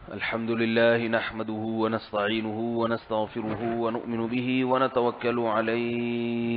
الحمد لله نحمده ونستعينه ونستغفره ونؤمن به ونتوكل عليه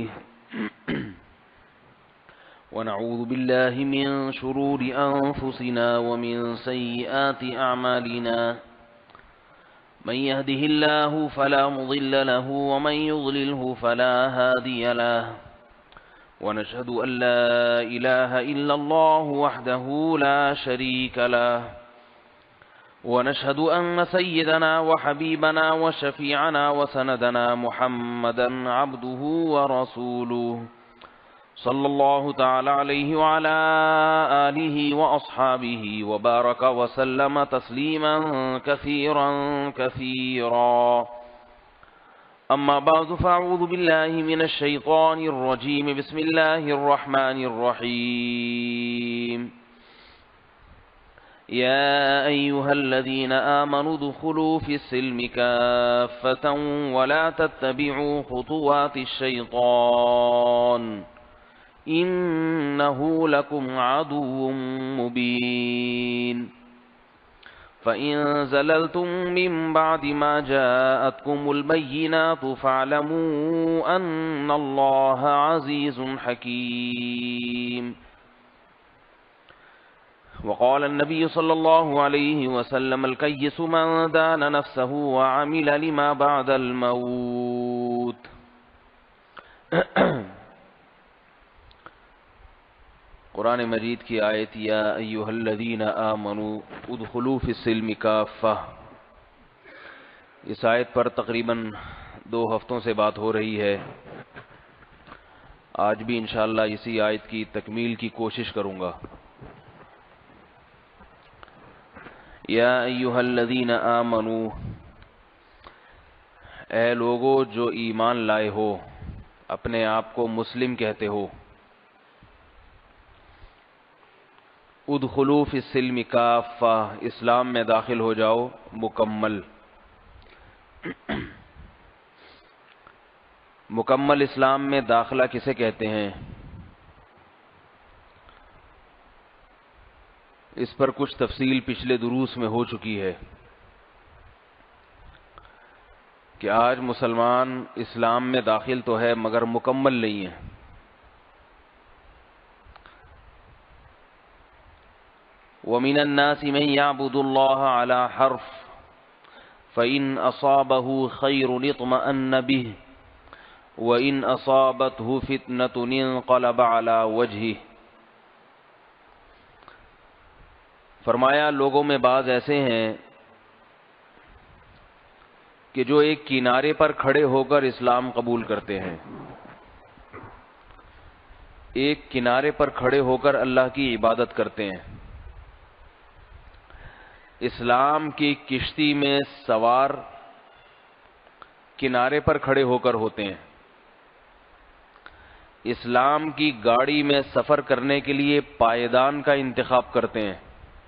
ونعوذ بالله من شرور أنفسنا ومن سيئات أعمالنا من يهده الله فلا مضل له ومن يضلله فلا هادي له ونشهد أن لا إله إلا الله وحده لا شريك له ونشهد أن سيدنا وحبيبنا وشفيعنا وسندنا محمدا عبده ورسوله صلى الله تعالى عليه وعلى آله وأصحابه وبارك وسلم تسليما كثيرا كثيرا أما بعد فأعوذ بالله من الشيطان الرجيم بسم الله الرحمن الرحيم يا أيها الذين آمنوا ادخلوا في السلم كافة ولا تتبعوا خطوات الشيطان إنه لكم عدو مبين فإن زللتم من بعد ما جاءتكم البينات فاعلموا أن الله عزيز حكيم وقال النبي صلى الله عليه وسلم الكيس من دان نفسه وعمل لما بعد الموت قرآن مجید کی آیت یا ایھا الذین آمنوا ادخلوا فی السلم کافہ، اس آیت پر تقریباً 2 ہفتوں سے بات ہو رہی ہے۔ آج بھی انشاءاللہ اسی آیت کی تکمیل کی کوشش کروں گا۔ یا ایھا الذین آمنوا، اے لوگو جو ایمان لائے ہو، اپنے آپ کو مسلم کہتے ہو، ادخلوا فی السلم کافہ، اسلام میں داخل ہو جاؤ مکمل۔ مکمل اسلام میں داخلہ کسے کہتے ہیں؟ اس پر کچھ تفصیل پچھلے دروس میں ہو چکی ہے کہ آج مسلمان اسلام میں داخل تو ہے مگر مکمل نہیں ہے۔ وَمِنَ النَّاسِ مَن يَعْبُدُ اللَّهَ عَلَى حَرْفٍ فَإِنْ أَصَابَهُ خَيْرٌ اطْمَأَنَّ بِهِ وَإِنْ أَصَابَتْهُ فِتْنَةٌ انقلب عَلَى وَجْهِهِ۔ فرمایا لوگوں میں بعض ایسے ہیں کہ جو ایک کنارے پر کھڑے ہو کر اسلام قبول کرتے ہیں، ایک کنارے پر کھڑے ہو کر اللہ کی عبادت کرتے ہیں، اسلام کی کشتی میں سوار کنارے پر کھڑے ہو کر ہوتے ہیں، اسلام کی گاڑی میں سفر کرنے کے لیے پائیدان کا انتخاب کرتے ہیں۔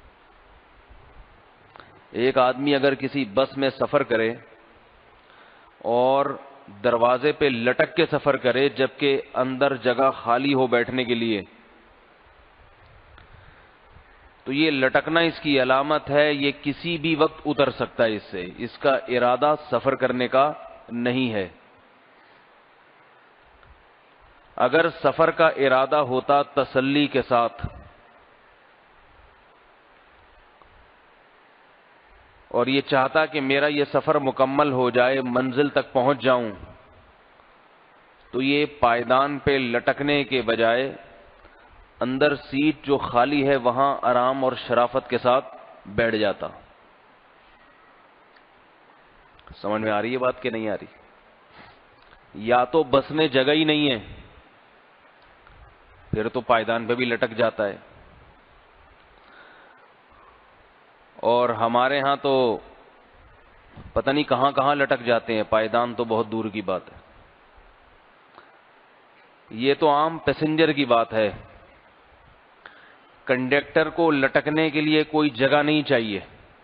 ایک آدمی اگر کسی بس میں سفر کرے اور دروازے پہ لٹک کے سفر کرے جبکہ اندر جگہ خالی ہو بیٹھنے کے لیے، تو یہ لٹکنا اس کی علامت ہے، یہ کسی بھی وقت اتر سکتا ہے اس سے، اس کا ارادہ سفر کرنے کا نہیں ہے۔ اگر سفر کا ارادہ ہوتا تسلی کے ساتھ اور یہ چاہتا کہ میرا یہ سفر مکمل ہو جائے، منزل تک پہنچ جاؤں، تو یہ پائیدان پہ لٹکنے کے بجائے اندر سیٹ جو خالی ہے وہاں آرام اور شرافت کے ساتھ بیٹھ جاتا۔ سمجھ میں آ رہی ہے بات کہ نہیں آ رہی؟ یا تو بس میں جگہ ہی نہیں ہے، پھر تو پائیدان پہ بھی لٹک جاتا ہے، اور ہمارے ہاں تو پتہ نہیں کہاں کہاں لٹک جاتے ہیں، پائیدان تو بہت دور کی بات ہے۔ یہ تو عام پیسنجر کی بات ہے، کنڈکٹر کو لٹکنے کے لیے کوئی جگہ نہیں چاہیے،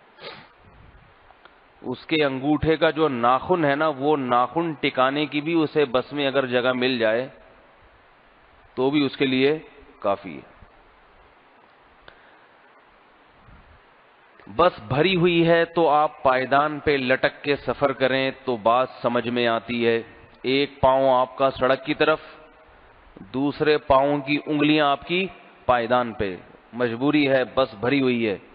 اس کے انگوٹھے کا جو ناخن ہے نا، وہ ناخن ٹکانے کی بھی اسے بس میں اگر جگہ مل جائے تو بھی اس کے لیے کافی ہے۔ بس بھری ہوئی ہے تو آپ پائیدان پہ لٹک کے سفر کریں تو بات سمجھ میں آتی ہے. ایک پاؤں آپ کا سڑک کی طرف، دوسرے پاؤں کی انگلیاں آپ کی پائیدان پہ. مجبوری ہے، بس بھری ہوئی ہے.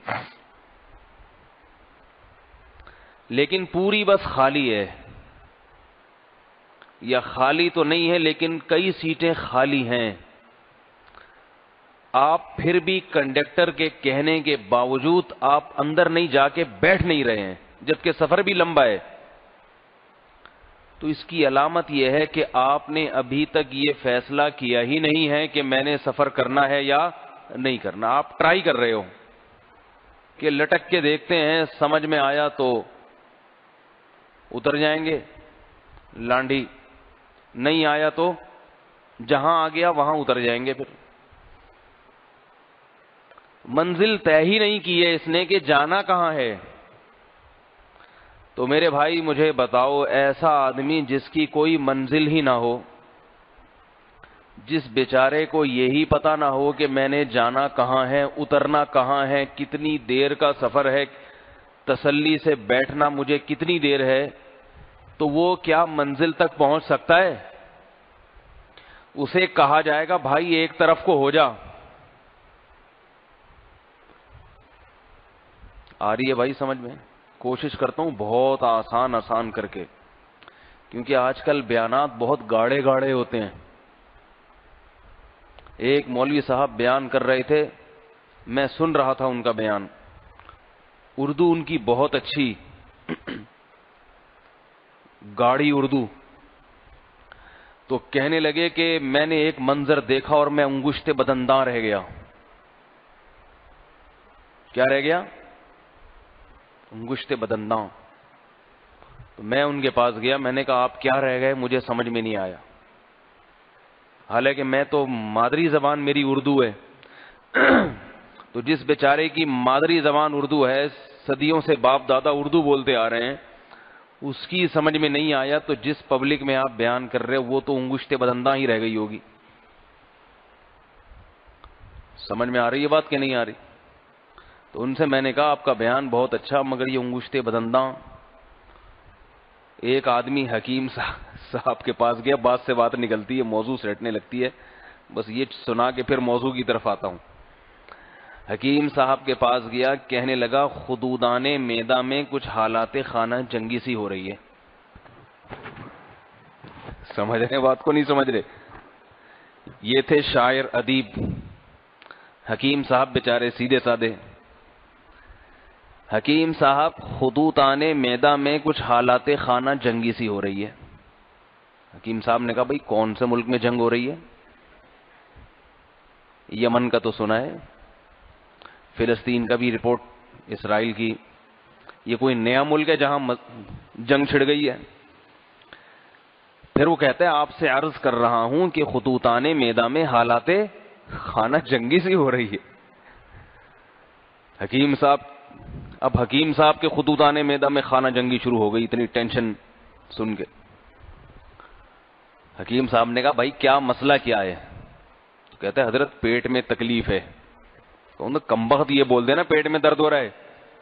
لیکن پوری بس خالی ہے، یا خالی تو نہیں ہے لیکن کئی سیٹیں خالی ہیں. آپ پھر بھی کنڈکٹر کے کہنے کے باوجود آپ اندر نہیں جا کے بیٹھ نہیں رہے ہیں، جبکہ سفر بھی لمبا ہے. تو اس کی علامت یہ ہے کہ آپ نے ابھی تک یہ فیصلہ کیا ہی نہیں ہے کہ میں نے سفر کرنا ہے یا نہیں کرنا. آپ ٹرائی کر رہے ہو کہ لٹک کے دیکھتے ہیں، سمجھ میں آیا تو اتر جائیں گے لانڈی، نہیں آیا تو جہاں آ گیا وہاں اتر جائیں گے. پھر منزل طے ہی نہیں کی ہے اس نے کہ جانا کہاں ہے. تو میرے بھائی مجھے بتاؤ، ایسا آدمی جس کی کوئی منزل ہی نہ ہو، جس بیچارے کو یہی پتا نہ ہو کہ میں نے جانا کہاں ہے، اترنا کہاں ہے، کتنی دیر کا سفر ہے، تسلی سے بیٹھنا مجھے کتنی دیر ہے، تو وہ کیا منزل تک پہنچ سکتا ہے؟ اسے کہا جائے گا بھائی ایک طرف کو ہو جا. آ رہی ہے بھائی سمجھ میں؟ کوشش کرتا ہوں بہت آسان کر کے، کیونکہ آج کل بیانات بہت گاڑے گاڑے ہوتے ہیں. ایک مولوی صاحب بیان کر رہے تھے، میں سن رہا تھا ان کا بیان. اردو ان کی بہت اچھی، گاڑی اردو. تو کہنے لگے کہ میں نے ایک منظر دیکھا اور میں انگشت بدنداں رہ گیا. کیا رہ گیا؟ انگشت بدنداں. تو میں ان کے پاس گیا، میں نے کہا آپ کیا رہ گئے؟ مجھے سمجھ میں نہیں آیا. حالانکہ میں تو مادری زبان میری اردو ہے. تو جس بیچارے کی مادری زبان اردو ہے، صدیوں سے باپ دادا اردو بولتے آ رہے ہیں، اس کی سمجھ میں نہیں آیا تو جس پبلک میں آپ بیان کر رہے ہو وہ تو انگشت بدنداں ہی رہ گئی ہوگی. سمجھ میں آ رہی ہے بات کہ نہیں آ رہی؟ تو ان سے میں نے کہا آپ کا بیان بہت اچھا، مگر یہ انگشت بدنداں. ایک آدمی حکیم صاحب کے پاس گیا، بات سے بات نکلتی ہے، موضوع سیٹنے لگتی ہے، بس یہ سنا کے پھر موضوع کی طرف آتا ہوں. حکیم صاحب کے پاس گیا، کہنے لگا خدودان معدہ میں کچھ حالات خانہ جنگی سی ہو رہی ہے. سمجھ رہے بات کو؟ نہیں سمجھ رہے؟ یہ تھے شاعر ادیب، حکیم صاحب بیچارے سیدھے سادے. حکیم صاحب خدودان معدہ میں کچھ حالات خانہ جنگی سی ہو رہی ہے. حکیم صاحب نے کہا بھائی کون سے ملک میں جنگ ہو رہی ہے؟ یمن کا تو سنا ہے، فلسطین کا بھی رپورٹ، اسرائیل کی. یہ کوئی نیا ملک ہے جہاں جنگ چھڑ گئی ہے؟ پھر وہ کہتا ہے آپ سے عرض کر رہا ہوں کہ خطوطان معدہ میں حالات خانہ جنگی سی ہو رہی ہے. حکیم صاحب کے خطوطان معدہ میں خانہ جنگی شروع ہو گئی. اتنی ٹینشن سن کے حکیم صاحب نے کہا بھائی کیا مسئلہ کیا ہے؟ تو کہتا ہے حضرت پیٹ میں تکلیف ہے. کمبخت یہ بول دینا پیٹ میں درد ہو رہا ہے.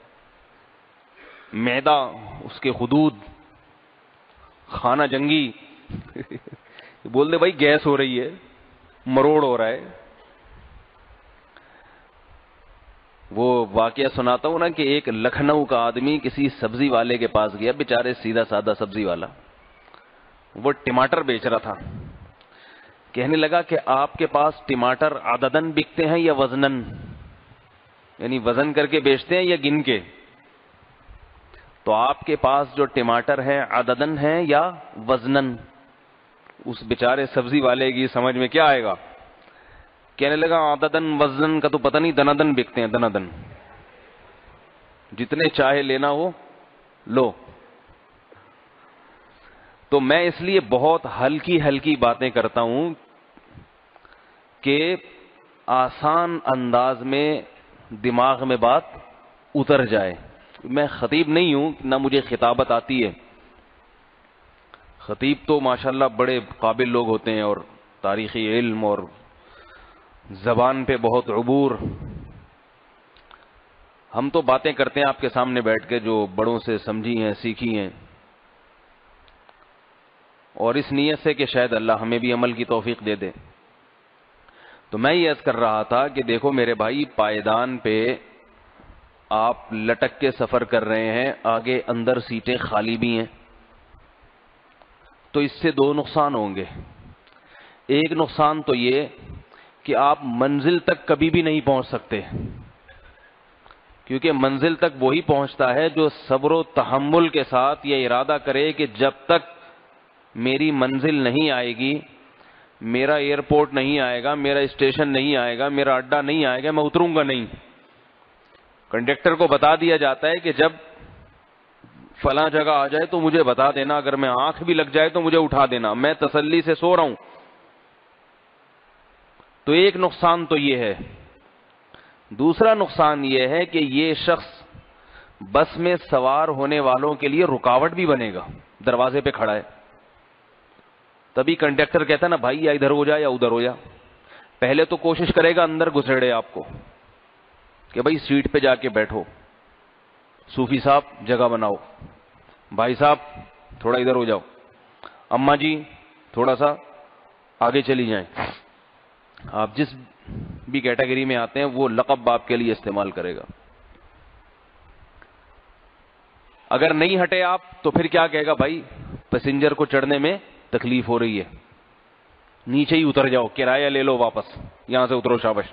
معدہ، اس کے حدود، خانہ جنگی بول دے بھائی گیس ہو رہی ہے، مروڑ ہو رہا ہے. وہ واقعہ سناتا ہوں نا کہ ایک لکھنؤ کا آدمی کسی سبزی والے کے پاس گیا، بیچارے سیدھا سادہ سبزی والا، وہ ٹماٹر بیچ رہا تھا. کہنے لگا کہ آپ کے پاس ٹماٹر عددن بکتے ہیں یا وزنن، یعنی وزن کر کے بیچتے ہیں یا گن کے؟ تو آپ کے پاس جو ٹماٹر ہیں عددن ہیں یا وزنن؟ اس بیچارے سبزی والے کی سمجھ میں کیا آئے گا؟ کہنے لگا عددن وزن کا تو پتہ نہیں، دنادن بکتے ہیں، دنادن، جتنے چاہے لینا ہو لو. تو میں اس لیے بہت ہلکی باتیں کرتا ہوں کہ آسان انداز میں دماغ میں بات اتر جائے. میں خطیب نہیں ہوں، نہ مجھے خطابت آتی ہے. خطیب تو ماشاءاللہ بڑے قابل لوگ ہوتے ہیں اور تاریخی علم اور زبان پہ بہت عبور. ہم تو باتیں کرتے ہیں آپ کے سامنے بیٹھ کے جو بڑوں سے سمجھی ہیں سیکھی ہیں، اور اس نیت سے کہ شاید اللہ ہمیں بھی عمل کی توفیق دے دے۔ تو میں یہ عرض کر رہا تھا کہ دیکھو میرے بھائی، پائیدان پہ آپ لٹک کے سفر کر رہے ہیں، آگے اندر سیٹیں خالی بھی ہیں، تو اس سے دو نقصان ہوں گے۔ ایک نقصان تو یہ کہ آپ منزل تک کبھی بھی نہیں پہنچ سکتے، کیونکہ منزل تک وہی پہنچتا ہے جو صبر و تحمل کے ساتھ یہ ارادہ کرے کہ جب تک میری منزل نہیں آئے گی، میرا ایئرپورٹ نہیں آئے گا، میرا اسٹیشن نہیں آئے گا، میرا اڈا نہیں آئے گا، میں اتروں گا نہیں۔ کنڈکٹر کو بتا دیا جاتا ہے کہ جب فلاں جگہ آ جائے تو مجھے بتا دینا، اگر میں آنکھ بھی لگ جائے تو مجھے اٹھا دینا، میں تسلی سے سو رہا ہوں۔ تو ایک نقصان تو یہ ہے۔ دوسرا نقصان یہ ہے کہ یہ شخص بس میں سوار ہونے والوں کے لیے رکاوٹ بھی بنے گا، دروازے پہ کھڑا ہے، تبھی کنڈکٹر کہتا ہے نا بھائی یا ادھر ہو جا یا ادھر ہو جا، پہلے تو کوشش کرے گا اندر گھسیڑے آپ کو کہ بھائی سیٹ پہ جا کے بیٹھو، صوفی صاحب جگہ بناؤ، بھائی صاحب تھوڑا ادھر ہو جاؤ، اماں جی تھوڑا سا آگے چلی جائیں۔ آپ جس بھی کیٹیگری میں آتے ہیں وہ لقب آپ کے لیے استعمال کرے گا۔ اگر نہیں ہٹے آپ تو پھر کیا کہے گا، بھائی پیسنجر کو چڑھنے میں تکلیف ہو رہی ہے، نیچے ہی اتر جاؤ، کرایہ لے لو واپس، یہاں سے اترو شابش۔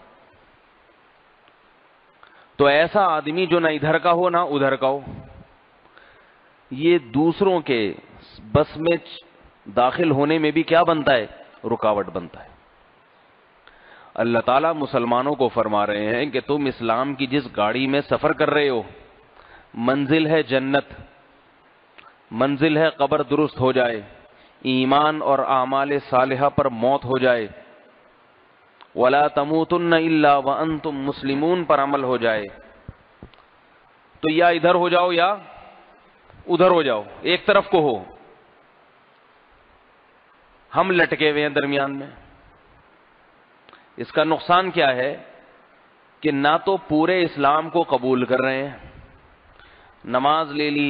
تو ایسا آدمی جو نہ ادھر کا ہو نہ ادھر کا ہو، یہ دوسروں کے بس میں داخل ہونے میں بھی کیا بنتا ہے، رکاوٹ بنتا ہے۔ اللہ تعالیٰ مسلمانوں کو فرما رہے ہیں کہ تم اسلام کی جس گاڑی میں سفر کر رہے ہو، منزل ہے جنت، منزل ہے قبر درست ہو جائے، ایمان اور اعمال صالحہ پر موت ہو جائے، وَلَا تَمُوتُنَّ إِلَّا وَأَنْتُمْ مُسْلِمُونَ پر عمل ہو جائے، تو یا ادھر ہو جاؤ یا ادھر ہو جاؤ، ایک طرف کو ہو۔ ہم لٹکے ہوئے ہیں درمیان میں۔ اس کا نقصان کیا ہے کہ نہ تو پورے اسلام کو قبول کر رہے ہیں، نماز لے لی،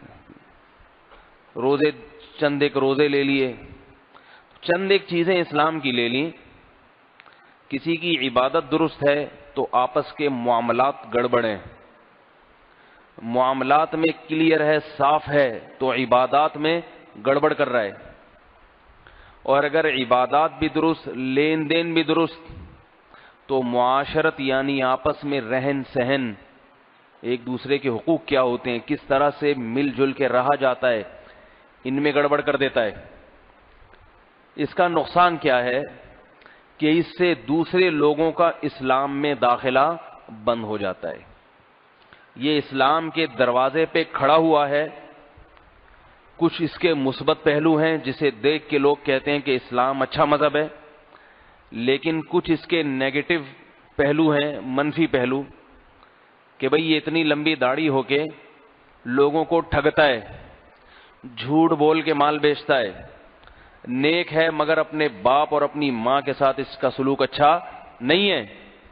روزے چند ایک روزے لے لیے، چند ایک چیزیں اسلام کی لے لیں، کسی کی عبادت درست ہے تو آپس کے معاملات گڑبڑ ہیں، معاملات میں کلیئر ہے، صاف ہے، تو عبادات میں گڑبڑ کر رہا ہے، اور اگر عبادات بھی درست، لین دین بھی درست، تو معاشرت یعنی آپس میں رہن سہن، ایک دوسرے کے حقوق کیا ہوتے ہیں، کس طرح سے مل جل کے رہا جاتا ہے، ان میں گڑبڑ کر دیتا ہے۔ اس کا نقصان کیا ہے کہ اس سے دوسرے لوگوں کا اسلام میں داخلہ بند ہو جاتا ہے۔ یہ اسلام کے دروازے پہ کھڑا ہوا ہے، کچھ اس کے مثبت پہلو ہیں جسے دیکھ کے لوگ کہتے ہیں کہ اسلام اچھا مذہب ہے، لیکن کچھ اس کے نیگیٹو پہلو ہیں، منفی پہلو، کہ بھئی یہ اتنی لمبی داڑھی ہو کے لوگوں کو ٹھگتا ہے، جھوٹ بول کے مال بیچتا ہے، نیک ہے مگر اپنے باپ اور اپنی ماں کے ساتھ اس کا سلوک اچھا نہیں ہے،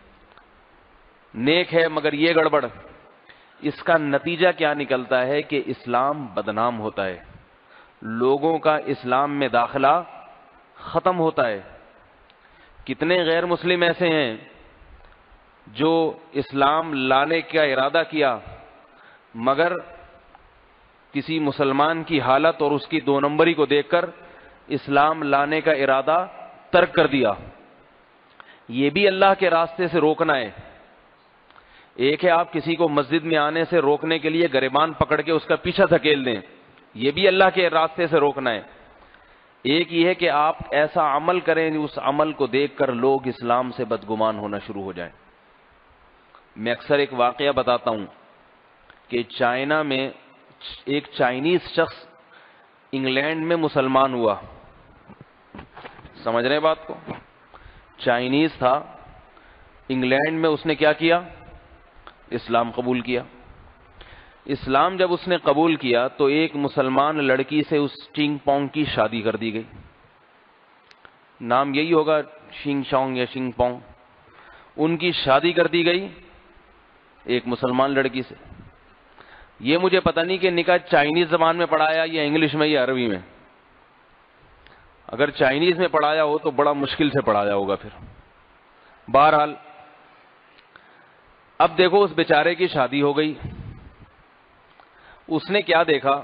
نیک ہے مگر یہ گڑبڑ۔ اس کا نتیجہ کیا نکلتا ہے کہ اسلام بدنام ہوتا ہے، لوگوں کا اسلام میں داخلہ ختم ہوتا ہے۔ کتنے غیر مسلم ایسے ہیں جو اسلام لانے کا ارادہ کیا مگر کسی مسلمان کی حالت اور اس کی دو نمبری کو دیکھ کر اسلام لانے کا ارادہ ترک کر دیا۔ یہ بھی اللہ کے راستے سے روکنا ہے۔ ایک ہے آپ کسی کو مسجد میں آنے سے روکنے کے لیے گریبان پکڑ کے اس کا پیچھا دھکیل دیں، یہ بھی اللہ کے راستے سے روکنا ہے۔ ایک یہ ہے کہ آپ ایسا عمل کریں اس عمل کو دیکھ کر لوگ اسلام سے بدگمان ہونا شروع ہو جائیں۔ میں اکثر ایک واقعہ بتاتا ہوں کہ چائنا میں ایک چائنیز شخص انگلینڈ میں مسلمان ہوا، سمجھ رہے ہیں بات کو؟ چائنیز تھا، انگلینڈ میں اس نے کیا کیا؟ اسلام قبول کیا۔ اسلام جب اس نے قبول کیا تو ایک مسلمان لڑکی سے اس چنگ پونگ کی شادی کر دی گئی، نام یہی ہوگا شنگ شونگ یا شنگ پونگ، ان کی شادی کر دی گئی۔ ایک مسلمان لڑکی سے. یہ مجھے پتہ نہیں کہ نکاح چائنیز زبان میں پڑھایا یا انگلش میں یا عربی میں. اگر چائنیز میں پڑھایا ہو تو بڑا مشکل سے پڑھایا ہوگا پھر. بہرحال اب دیکھو اس بیچارے کی شادی ہو گئی. اس نے کیا دیکھا,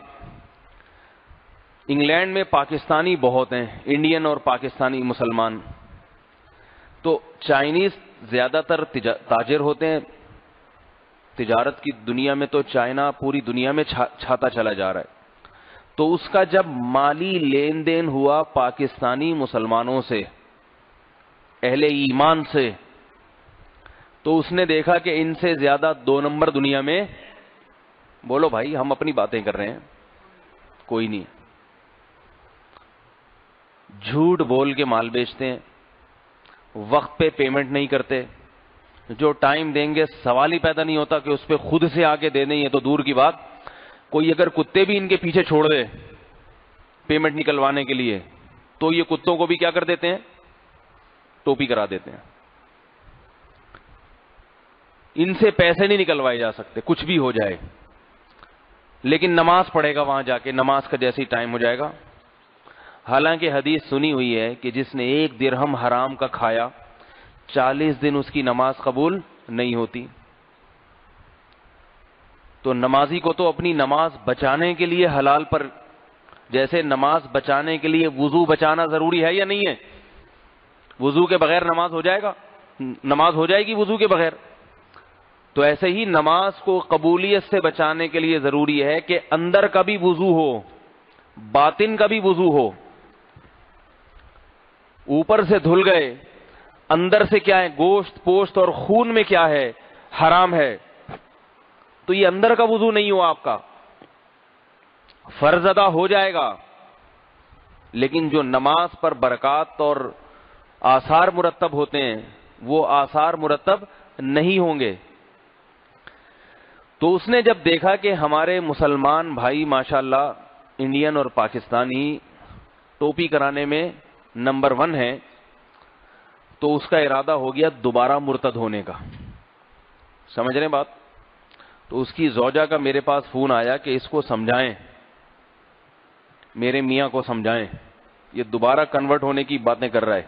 انگلینڈ میں پاکستانی بہت ہیں, انڈین اور پاکستانی مسلمان. تو چائنیز زیادہ تر تاجر ہوتے ہیں. تجارت کی دنیا میں تو چائنا پوری دنیا میں چھاتا چلا جا رہا ہے. تو اس کا جب مالی لین دین ہوا پاکستانی مسلمانوں سے, اہل ایمان سے, تو اس نے دیکھا کہ ان سے زیادہ 2 نمبر دنیا میں, بولو بھائی ہم اپنی باتیں کر رہے ہیں, کوئی نہیں. جھوٹ بول کے مال بیچتے ہیں, وقت پہ پیمنٹ نہیں کرتے, جو ٹائم دیں گے سوال ہی پیدا نہیں ہوتا کہ اس پہ خود سے آ کے دے دیں. یہ تو دور کی بات, کوئی اگر کتے بھی ان کے پیچھے چھوڑ دے پیمنٹ نکلوانے کے لیے تو یہ کتوں کو بھی کیا کر دیتے ہیں, ٹوپی کرا دیتے ہیں. ان سے پیسے نہیں نکلوائے جا سکتے, کچھ بھی ہو جائے. لیکن نماز پڑھے گا وہاں جا کے, نماز کا جیسی ٹائم ہو جائے گا. حالانکہ حدیث سنی ہوئی ہے کہ جس نے 1 درہم حرام کا کھایا 40 دن اس کی نماز قبول نہیں ہوتی. تو نمازی کو تو اپنی نماز بچانے کے لیے حلال پر, جیسے نماز بچانے کے لیے وضو بچانا ضروری ہے یا نہیں ہے, وضو کے بغیر نماز ہو جائے گا, نماز ہو جائے گی وضو کے بغیر. تو ایسے ہی نماز کو قبولیت سے بچانے کے لیے ضروری ہے کہ اندر کا بھی وضو ہو, باطن کا بھی وضو ہو. اوپر سے دھل گئے, اندر سے کیا ہے, گوشت پوشت اور خون میں کیا ہے, حرام ہے, تو یہ اندر کا وضو نہیں ہوا آپ کا, فرض ادا ہو جائے گا لیکن جو نماز پر برکات اور آثار مرتب ہوتے ہیں وہ آثار مرتب نہیں ہوں گے. تو اس نے جب دیکھا کہ ہمارے مسلمان بھائی ماشاءاللہ انڈین اور پاکستانی ٹوپی کرانے میں نمبر 1 ہے, تو اس کا ارادہ ہو گیا دوبارہ مرتد ہونے کا. سمجھ رہے ہیں بات؟ تو اس کی زوجہ کا میرے پاس فون آیا کہ اس کو سمجھائیں, میرے میاں کو سمجھائیں, یہ دوبارہ کنورٹ ہونے کی باتیں کر رہا ہے.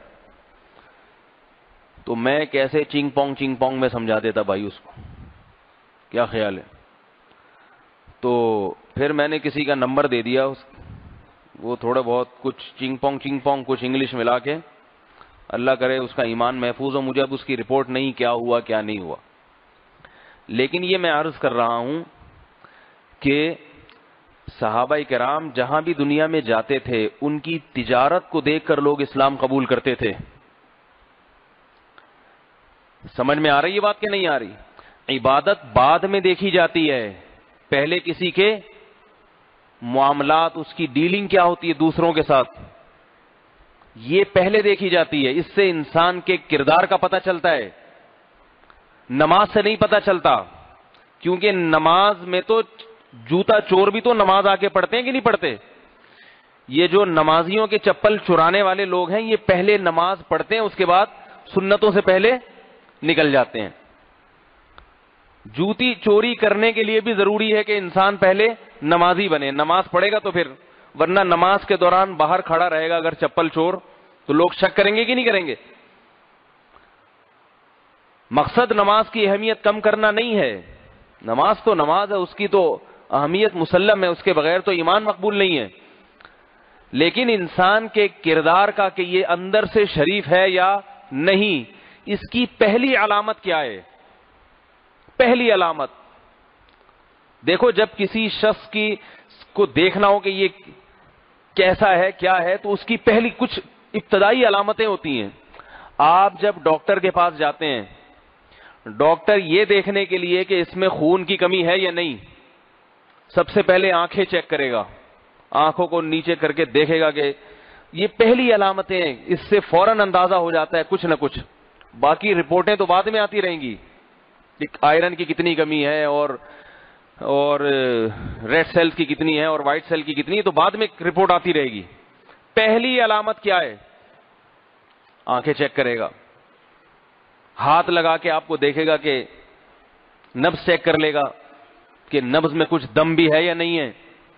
تو میں کیسے چنگ پونگ میں سمجھا دیتا بھائی اس کو, کیا خیال ہے؟ تو پھر میں نے کسی کا نمبر دے دیا, وہ تھوڑا بہت کچھ چنگ پونگ کچھ انگلش ملا کے, اللہ کرے اس کا ایمان محفوظ ہو. مجھے اب اس کی رپورٹ نہیں کیا ہوا کیا نہیں ہوا, لیکن یہ میں عرض کر رہا ہوں کہ صحابہ کرام جہاں بھی دنیا میں جاتے تھے ان کی تجارت کو دیکھ کر لوگ اسلام قبول کرتے تھے. سمجھ میں آ رہی ہے بات کہ نہیں آ رہی؟ عبادت بعد میں دیکھی جاتی ہے, پہلے کسی کے معاملات, اس کی ڈیلنگ کیا ہوتی ہے دوسروں کے ساتھ, یہ پہلے دیکھی جاتی ہے. اس سے انسان کے کردار کا پتہ چلتا ہے, نماز سے نہیں پتہ چلتا. کیونکہ نماز میں تو جوتا چور بھی تو نماز آ کے پڑھتے ہیں کہ نہیں پڑھتے. یہ جو نمازیوں کے چپل چرانے والے لوگ ہیں یہ پہلے نماز پڑھتے ہیں, اس کے بعد سنتوں سے پہلے نکل جاتے ہیں. جوتی چوری کرنے کے لیے بھی ضروری ہے کہ انسان پہلے نمازی بنے, نماز پڑھے گا تو پھر, ورنہ نماز کے دوران باہر کھڑا رہے گا اگر چپل چور تو لوگ شک کریں گے کہ نہیں کریں گے. مقصد نماز کی اہمیت کم کرنا نہیں ہے, نماز تو نماز ہے, اس کی تو اہمیت مسلم ہے, اس کے بغیر تو ایمان مقبول نہیں ہے. لیکن انسان کے کردار کا کہ یہ اندر سے شریف ہے یا نہیں, اس کی پہلی علامت کیا ہے؟ پہلی علامت دیکھو, جب کسی شخص کی کو دیکھنا ہو کہ یہ کیسا ہے کیا ہے, تو اس کی پہلی کچھ ابتدائی علامتیں ہوتی ہیں. آپ جب ڈاکٹر کے پاس جاتے ہیں, ڈاکٹر یہ دیکھنے کے لیے کہ اس میں خون کی کمی ہے یا نہیں, سب سے پہلے آنکھیں چیک کرے گا, آنکھوں کو نیچے کر کے دیکھے گا کہ یہ پہلی علامتیں ہیں. اس سے فوراً اندازہ ہو جاتا ہے کچھ نہ کچھ. باقی رپورٹیں تو بعد میں آتی رہیں گی, آئرن کی کتنی کمی ہے اور ریڈ سیلز کی کتنی ہے اور وائٹ سیل کی کتنی ہے, تو بعد میں رپورٹ آتی رہے گی. پہلی علامت کیا ہے؟ آنکھیں چیک کرے گا, ہاتھ لگا کے آپ کو دیکھے گا کہ نبض چیک کر لے گا کہ نبض میں کچھ دم بھی ہے یا نہیں ہے.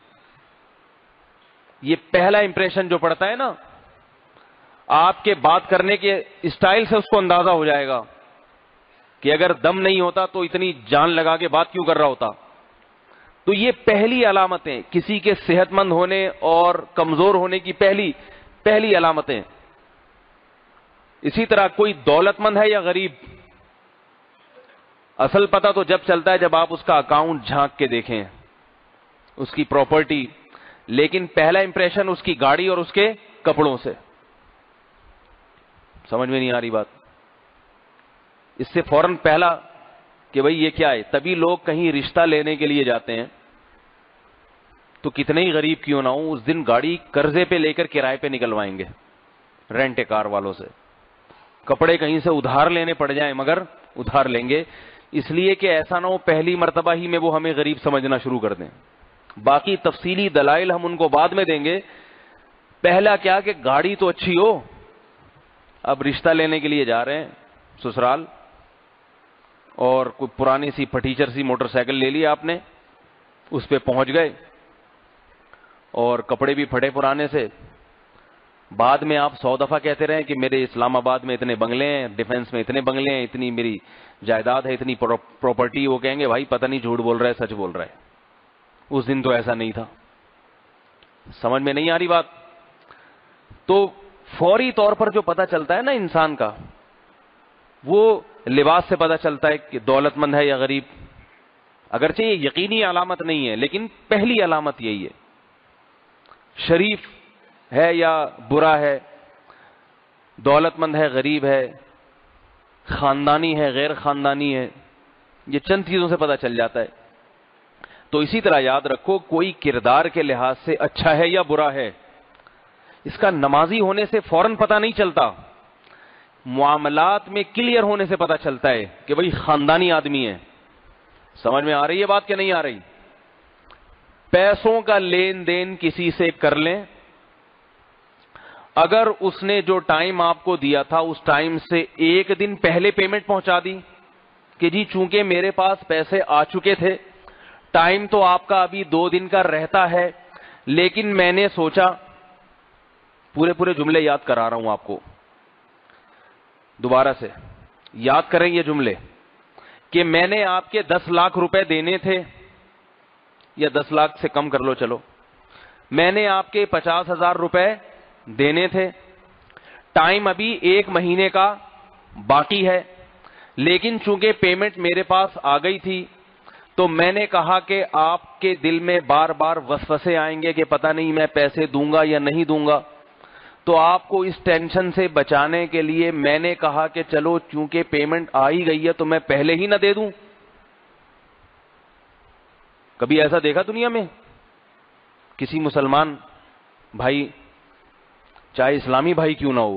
یہ پہلا امپریشن جو پڑتا ہے نا, آپ کے بات کرنے کے اسٹائل سے اس کو اندازہ ہو جائے گا کہ اگر دم نہیں ہوتا تو اتنی جان لگا کے بات کیوں کر رہا ہوتا. تو یہ پہلی علامتیں کسی کے صحت مند ہونے اور کمزور ہونے کی پہلی علامتیں. اسی طرح کوئی دولت مند ہے یا غریب, اصل پتہ تو جب چلتا ہے جب آپ اس کا اکاؤنٹ جھانک کے دیکھیں, اس کی پراپرٹی. لیکن پہلا امپریشن اس کی گاڑی اور اس کے کپڑوں سے. سمجھ میں نہیں آ رہی بات؟ اس سے فوراً پہلا کہ بھئی یہ کیا ہے. تبھی لوگ کہیں رشتہ لینے کے لیے جاتے ہیں تو کتنے ہی غریب کیوں نہ ہوں, اس دن گاڑی قرضے پہ لے کر کرائے پہ نکلوائیں گے رینٹ کار والوں سے. کپڑے کہیں سے ادھار لینے پڑ جائیں مگر ادھار لیں گے, اس لیے کہ ایسا نہ ہو پہلی مرتبہ ہی میں وہ ہمیں غریب سمجھنا شروع کر دیں. باقی تفصیلی دلائل ہم ان کو بعد میں دیں گے. پہلا کیا کہ گاڑی تو اچھی ہو. اب رشتہ لینے کے لیے جا رہے ہیں سسرال, اور کوئی پرانی سی پھٹیچر سی موٹر سائیکل لے لی آپ نے, اس پہ پہنچ گئے اور کپڑے بھی پھٹے پرانے سے. بعد میں آپ 100 دفعہ کہتے رہے کہ میرے اسلام آباد میں اتنے بنگلے ہیں, ڈیفنس میں اتنے بنگلے ہیں, اتنی میری جائیداد ہے, اتنی پراپرٹی. وہ کہیں گے بھائی پتہ نہیں جھوٹ بول رہا ہے سچ بول رہا ہے, اس دن تو ایسا نہیں تھا. سمجھ میں نہیں آ رہی بات؟ تو فوری طور پر جو پتہ چلتا ہے نا انسان کا, وہ لباس سے پتہ چلتا ہے کہ دولت مند ہے یا غریب. اگرچہ یہ یقینی علامت نہیں ہے لیکن پہلی علامت یہی ہے. شریف ہے یا برا ہے, دولت مند ہے غریب ہے, خاندانی ہے غیر خاندانی ہے, یہ چند چیزوں سے پتہ چل جاتا ہے. تو اسی طرح یاد رکھو, کوئی کردار کے لحاظ سے اچھا ہے یا برا ہے, اس کا نمازی ہونے سے فوراً پتہ نہیں چلتا. معاملات میں کلیئر ہونے سے پتہ چلتا ہے کہ بھئی خاندانی آدمی ہے. سمجھ میں آ رہی ہے بات کہ نہیں آ رہی؟ پیسوں کا لین دین کسی سے کر لیں, اگر اس نے جو ٹائم آپ کو دیا تھا اس ٹائم سے ایک دن پہلے پیمنٹ پہنچا دی کہ جی چونکہ میرے پاس پیسے آ چکے تھے, ٹائم تو آپ کا ابھی 2 دن کا رہتا ہے, لیکن میں نے سوچا, پورے جملے یاد کرا رہا ہوں آپ کو, دوبارہ سے یاد کریں یہ جملے, کہ میں نے آپ کے 10 لاکھ روپے دینے تھے, یا 10 لاکھ سے کم کر لو چلو, میں نے آپ کے 50,000 روپے دینے تھے, ٹائم ابھی 1 مہینے کا باقی ہے, لیکن چونکہ پیمنٹ میرے پاس آ گئی تھی تو میں نے کہا کہ آپ کے دل میں بار بار وسوسے آئیں گے کہ پتہ نہیں میں پیسے دوں گا یا نہیں دوں گا, تو آپ کو اس ٹینشن سے بچانے کے لیے میں نے کہا کہ چلو چونکہ پیمنٹ آ ہی گئی ہے تو میں پہلے ہی نہ دے دوں. کبھی ایسا دیکھا دنیا میں کسی مسلمان بھائی, چاہے اسلامی بھائی کیوں نہ ہو,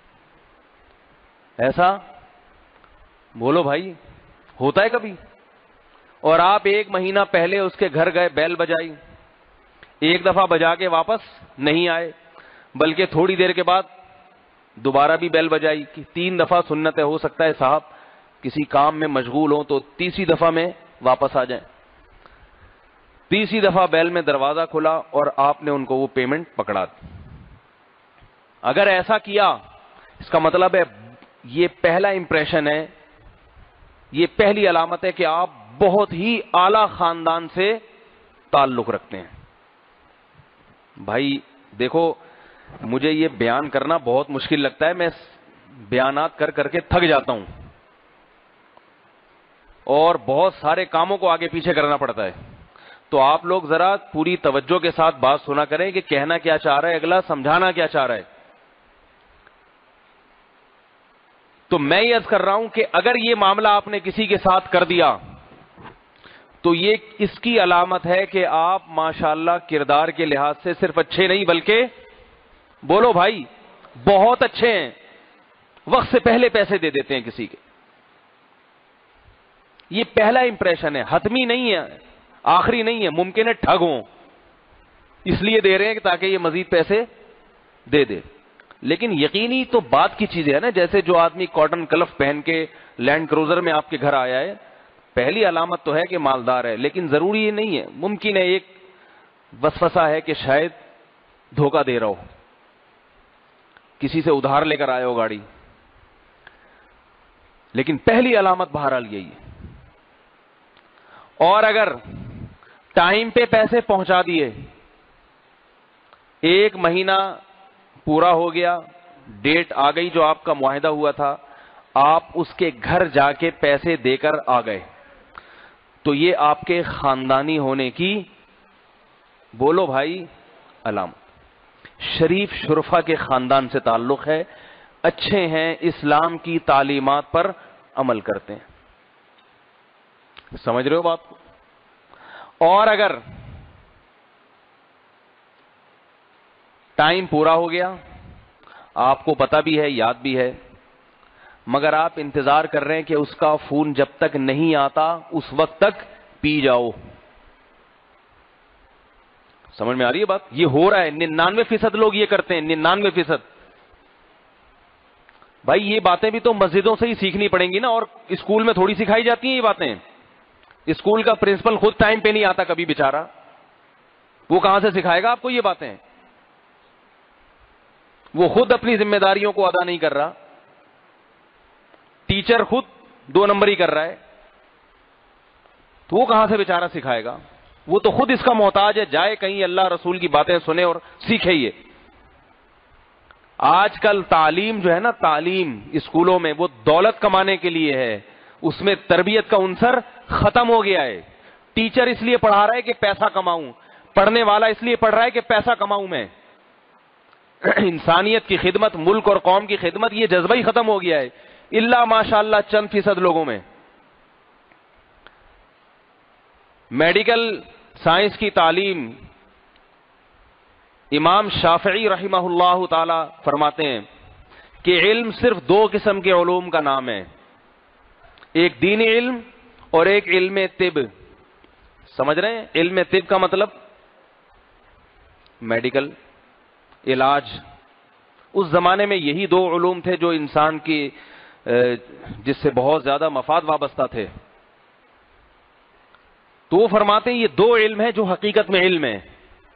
ایسا بولو بھائی, ہوتا ہے کبھی؟ اور آپ 1 مہینہ پہلے اس کے گھر گئے, بیل بجائی, 1 دفعہ بجا کے واپس نہیں آئے, بلکہ تھوڑی دیر کے بعد دوبارہ بھی بیل بجائی, 3 دفعہ سنت ہے, ہو سکتا ہے صاحب کسی کام میں مشغول ہوں تو تیسری دفعہ میں واپس آ جائیں. تیسری دفعہ بیل میں دروازہ کھلا اور آپ نے ان کو وہ پیمنٹ پکڑا دی. اگر ایسا کیا, اس کا مطلب ہے یہ پہلا امپریشن ہے, یہ پہلی علامت ہے کہ آپ بہت ہی اعلی خاندان سے تعلق رکھتے ہیں. بھائی دیکھو, مجھے یہ بیان کرنا بہت مشکل لگتا ہے, میں بیانات کر کر کے تھک جاتا ہوں اور بہت سارے کاموں کو آگے پیچھے کرنا پڑتا ہے. تو آپ لوگ ذرا پوری توجہ کے ساتھ بات سنا کریں کہ کہنا کیا چاہ رہا ہے اگلا, سمجھانا کیا چاہ رہا ہے. تو میں یہ عرض کر رہا ہوں کہ اگر یہ معاملہ آپ نے کسی کے ساتھ کر دیا تو یہ اس کی علامت ہے کہ آپ ماشاءاللہ کردار کے لحاظ سے صرف اچھے نہیں بلکہ بولو بھائی بہت اچھے ہیں. وقت سے پہلے پیسے دے دیتے ہیں کسی کے. یہ پہلا امپریشن ہے, حتمی نہیں ہے, آخری نہیں ہے. ممکن ہے ٹھگ ہوں اس لیے دے رہے ہیں کہ تاکہ یہ مزید پیسے دے دے, لیکن یقینی تو بات کی چیزیں ہے نا. جیسے جو آدمی کاٹن کلف پہن کے لینڈ کروزر میں آپ کے گھر آیا ہے پہلی علامت تو ہے کہ مالدار ہے، لیکن ضروری یہ نہیں ہے، ممکن ہے ایک وسوسہ ہے کہ شاید دھوکہ دے رہا ہو، کسی سے ادھار لے کر آئے ہو گاڑی، لیکن پہلی علامت بہرحال یہی ہے۔ اور اگر ٹائم پہ پیسے پہنچا دیے، 1 مہینہ پورا ہو گیا، ڈیٹ آ گئی جو آپ کا معاہدہ ہوا تھا، آپ اس کے گھر جا کے پیسے دے کر آ گئے، تو یہ آپ کے خاندانی ہونے کی، بولو بھائی، علامت۔ شریف شرفا کے خاندان سے تعلق ہے، اچھے ہیں، اسلام کی تعلیمات پر عمل کرتے ہیں، سمجھ رہے ہو بات کو؟ اور اگر ٹائم پورا ہو گیا، آپ کو پتہ بھی ہے، یاد بھی ہے، مگر آپ انتظار کر رہے ہیں کہ اس کا فون جب تک نہیں آتا اس وقت تک پی جاؤ، سمجھ میں آ رہی ہے بات؟ یہ ہو رہا ہے، 99% لوگ یہ کرتے ہیں، 99%۔ بھائی یہ باتیں بھی تو مسجدوں سے ہی سیکھنی پڑیں گی نا، اور اسکول میں تھوڑی سکھائی جاتی ہیں یہ باتیں۔ اسکول کا پرنسپل خود ٹائم پہ نہیں آتا کبھی بیچارہ، وہ کہاں سے سکھائے گا آپ کو یہ باتیں؟ وہ خود اپنی ذمہ داریوں کو ادا نہیں کر رہا، ٹیچر خود 2 نمبر ہی کر رہا ہے، تو وہ کہاں سے بیچارہ سکھائے گا؟ وہ تو خود اس کا محتاج ہے، جائے کہیں اللہ رسول کی باتیں سنے اور سیکھے۔ یہ آج کل تعلیم جو ہے نا، تعلیم اسکولوں میں، وہ دولت کمانے کے لیے ہے، اس میں تربیت کا عنصر ختم ہو گیا ہے۔ ٹیچر اس لیے پڑھا رہا ہے کہ پیسہ کماؤں، پڑھنے والا اس لیے پڑھ رہا ہے کہ پیسہ کماؤں میں۔ انسانیت کی خدمت، ملک اور قوم کی خدمت، یہ جذبہ ہی ختم ہو گیا ہے، الا ماشاءاللہ چند فیصد لوگوں میں۔ میڈیکل سائنس کی تعلیم، امام شافعی رحمہ اللہ تعالی فرماتے ہیں کہ علم صرف 2 قسم کے علوم کا نام ہے، ایک دینی علم اور ایک علم طب۔ سمجھ رہے ہیں؟ علم طب کا مطلب میڈیکل، علاج۔ اس زمانے میں یہی 2 علوم تھے جو انسان کی جس سے بہت زیادہ مفاد وابستہ تھے۔ تو وہ فرماتے ہیں یہ 2 علم ہیں جو حقیقت میں علم ہے،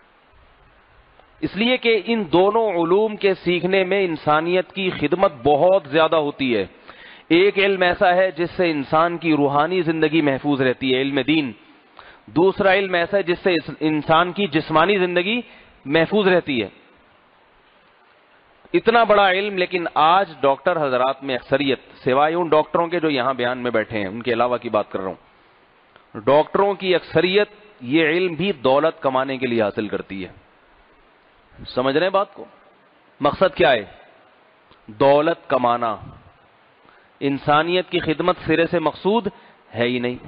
اس لیے کہ ان دونوں علوم کے سیکھنے میں انسانیت کی خدمت بہت زیادہ ہوتی ہے۔ ایک علم ایسا ہے جس سے انسان کی روحانی زندگی محفوظ رہتی ہے، علم دین۔ دوسرا علم ایسا ہے جس سے انسان کی جسمانی زندگی محفوظ رہتی ہے۔ اتنا بڑا علم، لیکن آج ڈاکٹر حضرات میں اکثریت، سوائے ان ڈاکٹروں کے جو یہاں بیان میں بیٹھے ہیں، ان کے علاوہ کی بات کر رہا ہوں، ڈاکٹروں کی اکثریت یہ علم بھی دولت کمانے کے لیے حاصل کرتی ہے۔ سمجھ رہے ہیں بات کو؟ مقصد کیا ہے؟ دولت کمانا۔ انسانیت کی خدمت سرے سے مقصود ہے ہی نہیں۔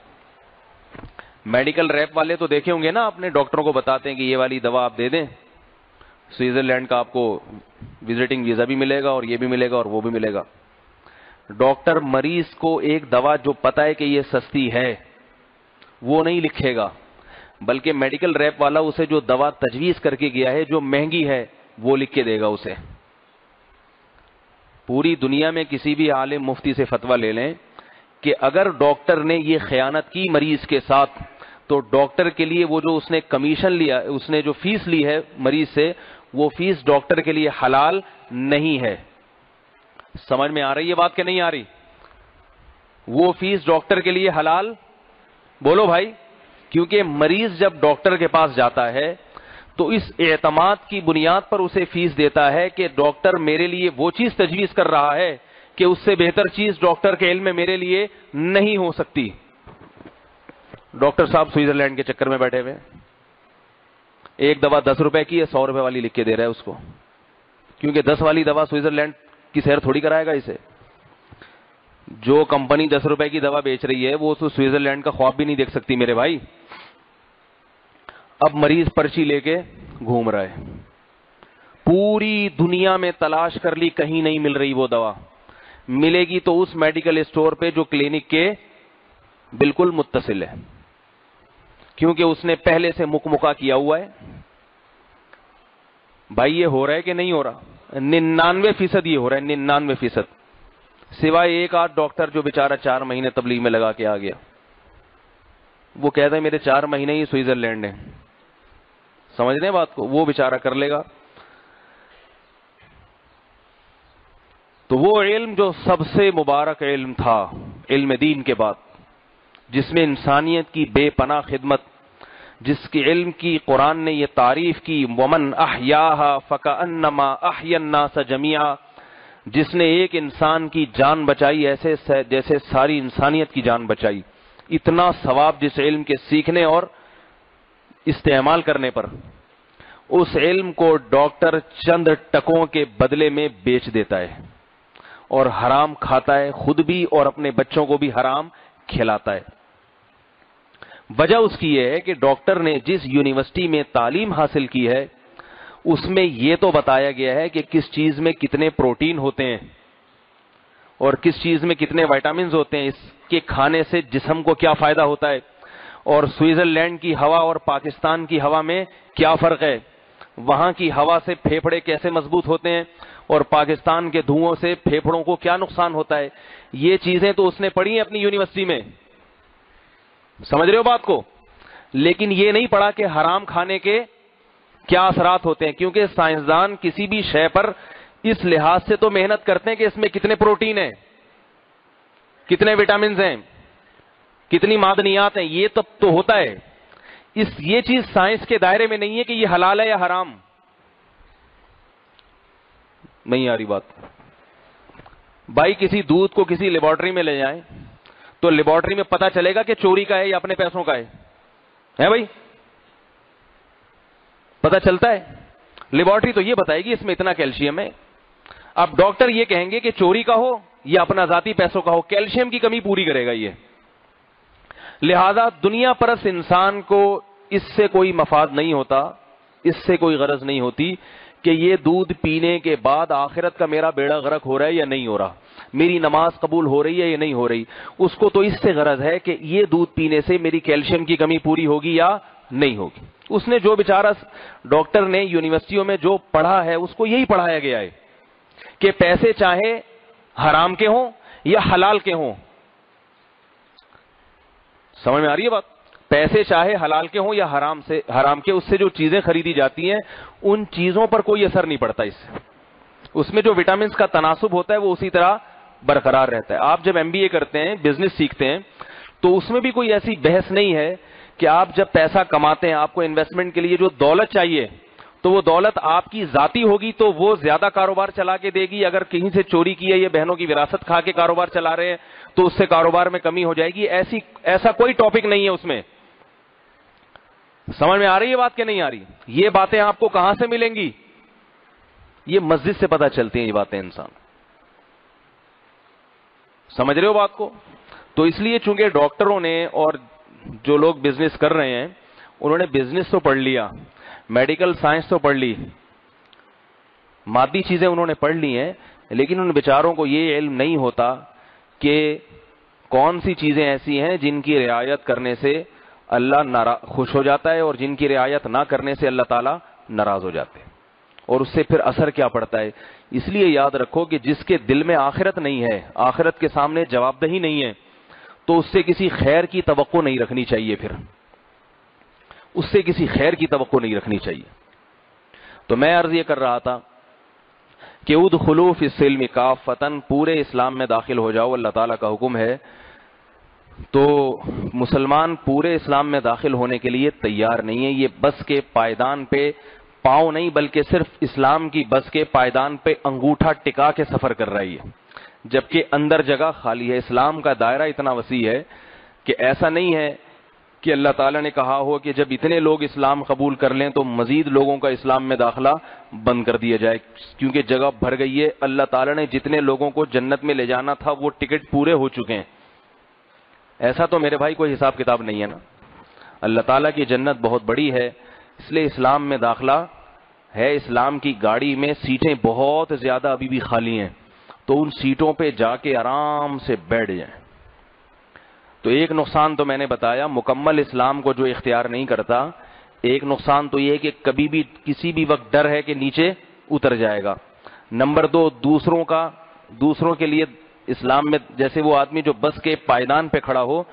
میڈیکل ریپ والے تو دیکھے ہوں گے نا، اپنے ڈاکٹروں کو بتاتے ہیں کہ یہ والی دوا آپ دے دیں، سوئٹزرلینڈ کا آپ کو وزٹنگ ویزا بھی ملے گا اور یہ بھی ملے گا اور وہ بھی ملے گا۔ ڈاکٹر مریض کو ایک دوا جو پتہ ہے کہ یہ سستی ہے وہ نہیں لکھے گا، بلکہ میڈیکل ریپ والا اسے جو دوا تجویز کر کے گیا ہے جو مہنگی ہے وہ لکھ کے دے گا اسے۔ پوری دنیا میں کسی بھی عالم مفتی سے فتویٰ لے لیں کہ اگر ڈاکٹر نے یہ خیانت کی مریض کے ساتھ، تو ڈاکٹر کے لیے وہ جو اس نے کمیشن لیا، اس نے جو فیس لی ہے مریض سے، وہ فیس ڈاکٹر کے لیے حلال نہیں ہے۔ سمجھ میں آ رہی ہے بات کہ نہیں آ رہی؟ وہ فیس ڈاکٹر کے لیے حلال، بولو بھائی، کیونکہ مریض جب ڈاکٹر کے پاس جاتا ہے تو اس اعتماد کی بنیاد پر اسے فیس دیتا ہے کہ ڈاکٹر میرے لیے وہ چیز تجویز کر رہا ہے کہ اس سے بہتر چیز ڈاکٹر کے علم میں میرے لیے نہیں ہو سکتی۔ ڈاکٹر صاحب سوئٹزرلینڈ کے چکر میں بیٹھے ہوئے، ایک دوا 10 روپے کی ہے، 100 روپے والی لکھ کے دے رہا ہے اس کو، کیونکہ 10 والی دوا سوئٹزرلینڈ کی سیر تھوڑی کرائے گا اسے۔ جو کمپنی 10 روپے کی دوا بیچ رہی ہے وہ تو سوئٹزرلینڈ کا خواب بھی نہیں دیکھ سکتی میرے بھائی۔ اب مریض پرچی لے کے گھوم رہا ہے، پوری دنیا میں تلاش کر لی، کہیں نہیں مل رہی وہ دوا، ملے گی تو اس میڈیکل اسٹور پہ جو کلینک کے بالکل متصل ہے، کیونکہ اس نے پہلے سے مکمکا کیا ہوا ہے۔ بھائی یہ ہو رہا ہے کہ نہیں ہو رہا؟ 99% یہ ہو رہا ہے، 99%، سوائے ایک آدھ ڈاکٹر جو بیچارہ 4 مہینے تبلیغ میں لگا کے آ گیا۔ وہ کہتا ہے میرے 4 مہینے ہی سوئٹزرلینڈ ہے. سمجھ رہے ہیں بات کو؟ وہ بیچارہ کر لے گا. تو وہ علم جو سب سے مبارک علم تھا علم دین کے بعد، جس میں انسانیت کی بے پناہ خدمت، جس کی علم کی قرآن نے یہ تعریف کی ومن احیاہا فکأنما احیا الناس جمیعا، جس نے ایک انسان کی جان بچائی ایسے جیسے ساری انسانیت کی جان بچائی. اتنا ثواب جس علم کے سیکھنے اور استعمال کرنے پر. اس علم کو ڈاکٹر چند ٹکوں کے بدلے میں بیچ دیتا ہے اور حرام کھاتا ہے خود بھی اور اپنے بچوں کو بھی حرام کھلاتا ہے. وجہ اس کی یہ ہے کہ ڈاکٹر نے جس یونیورسٹی میں تعلیم حاصل کی ہے اس میں یہ تو بتایا گیا ہے کہ کس چیز میں کتنے پروٹین ہوتے ہیں اور کس چیز میں کتنے وائٹامنز ہوتے ہیں، اس کے کھانے سے جسم کو کیا فائدہ ہوتا ہے، اور سوئٹزرلینڈ کی ہوا اور پاکستان کی ہوا میں کیا فرق ہے، وہاں کی ہوا سے پھیپھڑے کیسے مضبوط ہوتے ہیں اور پاکستان کے دھوؤں سے پھیپھڑوں کو کیا نقصان ہوتا ہے. یہ چیزیں تو اس نے پڑھی ہیں اپنی یونیورسٹی میں. سمجھ رہے ہو بات کو؟ لیکن یہ نہیں پڑھا کہ حرام کھانے کے کیا اثرات ہوتے ہیں، کیونکہ سائنسدان کسی بھی شے پر اس لحاظ سے تو محنت کرتے ہیں کہ اس میں کتنے پروٹین ہیں، کتنے وٹامنز ہیں، کتنی معدنیات ہیں. یہ تب تو ہوتا ہے. یہ چیز سائنس کے دائرے میں نہیں ہے کہ یہ حلال ہے یا حرام. نہیں آ رہی بات؟ بھائی کسی دودھ کو کسی لیبارٹری میں لے جائیں تو لیبارٹری میں پتا چلے گا کہ چوری کا ہے یا اپنے پیسوں کا ہے بھائی؟ پتا چلتا ہے؟ لیبارٹری تو یہ بتائے گی اس میں اتنا کیلشیم ہے. اب ڈاکٹر یہ کہیں گے کہ چوری کا ہو یا اپنا ذاتی پیسوں کا ہو، کیلشیم کی کمی پوری کرے گا یہ. لہذا دنیا پرست انسان کو اس سے کوئی مفاد نہیں ہوتا، اس سے کوئی غرض نہیں ہوتی کہ یہ دودھ پینے کے بعد آخرت کا میرا بیڑا غرق ہو رہا ہے یا نہیں ہو رہا، میری نماز قبول ہو رہی ہے یا نہیں ہو رہی. اس کو تو اس سے غرض ہے کہ یہ دودھ پینے سے میری کیلشیم کی کمی پوری ہوگی یا نہیں ہوگی. اس نے جو بیچارہ ڈاکٹر نے یونیورسٹیوں میں جو پڑھا ہے اس کو یہی پڑھایا گیا ہے کہ پیسے چاہے حرام کے ہوں یا حلال کے ہوں. سمجھ میں آ رہی ہے بات؟ پیسے چاہے حلال کے ہوں یا حرام کے، اس سے جو چیزیں خریدی جاتی ہیں ان چیزوں پر کوئی اثر نہیں پڑتا. اس میں جو وٹامنز کا تناسب ہوتا ہے وہ اسی طرح برقرار رہتا ہے. آپ جب MBA کرتے ہیں، بزنس سیکھتے ہیں، تو اس میں بھی کوئی ایسی بحث نہیں ہے کہ آپ جب پیسہ کماتے ہیں آپ کو انویسٹمنٹ کے لیے جو دولت چاہیے تو وہ دولت آپ کی ذاتی ہوگی تو وہ زیادہ کاروبار چلا کے دے گی. اگر کہیں سے چوری کی ہے یا بہنوں کی وراثت کھا کے کاروبار چلا رہے ہیں تو اس سے کاروبار میں کمی ہو جائے گی. ایسا کوئی ٹاپک نہیں ہے اس میں. سمجھ میں آ رہی ہے بات کہ نہیں آ رہی؟ یہ باتیں آپ کو کہاں سے ملیں گی؟ یہ مسجد سے پتہ چلتی ہیں یہ باتیں انسان. سمجھ رہے ہو بات کو؟ تو اس لیے چونکہ ڈاکٹروں نے اور جو لوگ بزنس کر رہے ہیں انہوں نے بزنس تو پڑھ لیا، میڈیکل سائنس تو پڑھ لی، مادی چیزیں انہوں نے پڑھ لی ہیں، لیکن ان بیچاروں کو یہ علم نہیں ہوتا کہ کون سی چیزیں ایسی ہیں جن کی رعایت کرنے سے اللہ خوش ہو جاتا ہے اور جن کی رعایت نہ کرنے سے اللہ تعالیٰ ناراض ہو جاتے ہیں، اور اس سے پھر اثر کیا پڑتا ہے. اس لیے یاد رکھو کہ جس کے دل میں آخرت نہیں ہے، آخرت کے سامنے جواب دہی نہیں ہے، تو اس سے کسی خیر کی توقع نہیں رکھنی چاہیے. پھر اس سے کسی خیر کی توقع نہیں رکھنی چاہیے. تو میں عرض یہ کر رہا تھا کہ ادخلوا فی السلم کافۃ، پورے اسلام میں داخل ہو جاؤ، اللہ تعالیٰ کا حکم ہے. تو مسلمان پورے اسلام میں داخل ہونے کے لیے تیار نہیں ہے. یہ بس کے پائدان پہ پاؤں نہیں بلکہ صرف اسلام کی بس کے پائدان پہ انگوٹھا ٹکا کے سفر کر رہی ہے، جبکہ اندر جگہ خالی ہے. اسلام کا دائرہ اتنا وسیع ہے کہ ایسا نہیں ہے کہ اللہ تعالیٰ نے کہا ہو کہ جب اتنے لوگ اسلام قبول کر لیں تو مزید لوگوں کا اسلام میں داخلہ بند کر دیا جائے کیونکہ جگہ بھر گئی ہے. اللہ تعالیٰ نے جتنے لوگوں کو جنت میں لے جانا تھا وہ ٹکٹ پورے ہو چکے ہیں. ایسا تو میرے بھائی کوئی حساب کتاب نہیں ہے نا. اللہ تعالیٰ کی جنت بہت بڑی ہے، اس لیے اسلام میں داخلہ ہے. اسلام کی گاڑی میں سیٹیں بہت زیادہ ابھی بھی خالی ہیں، تو ان سیٹوں پہ جا کے آرام سے بیٹھ جائیں. تو ایک نقصان تو میں نے بتایا، مکمل اسلام کو جو اختیار نہیں کرتا، ایک نقصان تو یہ ہے کہ کبھی بھی کسی بھی وقت ڈر ہے کہ نیچے اتر جائے گا. نمبر 2، دوسروں کے لیے اسلام میں جیسے وہ آدمی جو بس کے پائدان پہ کھڑا ہو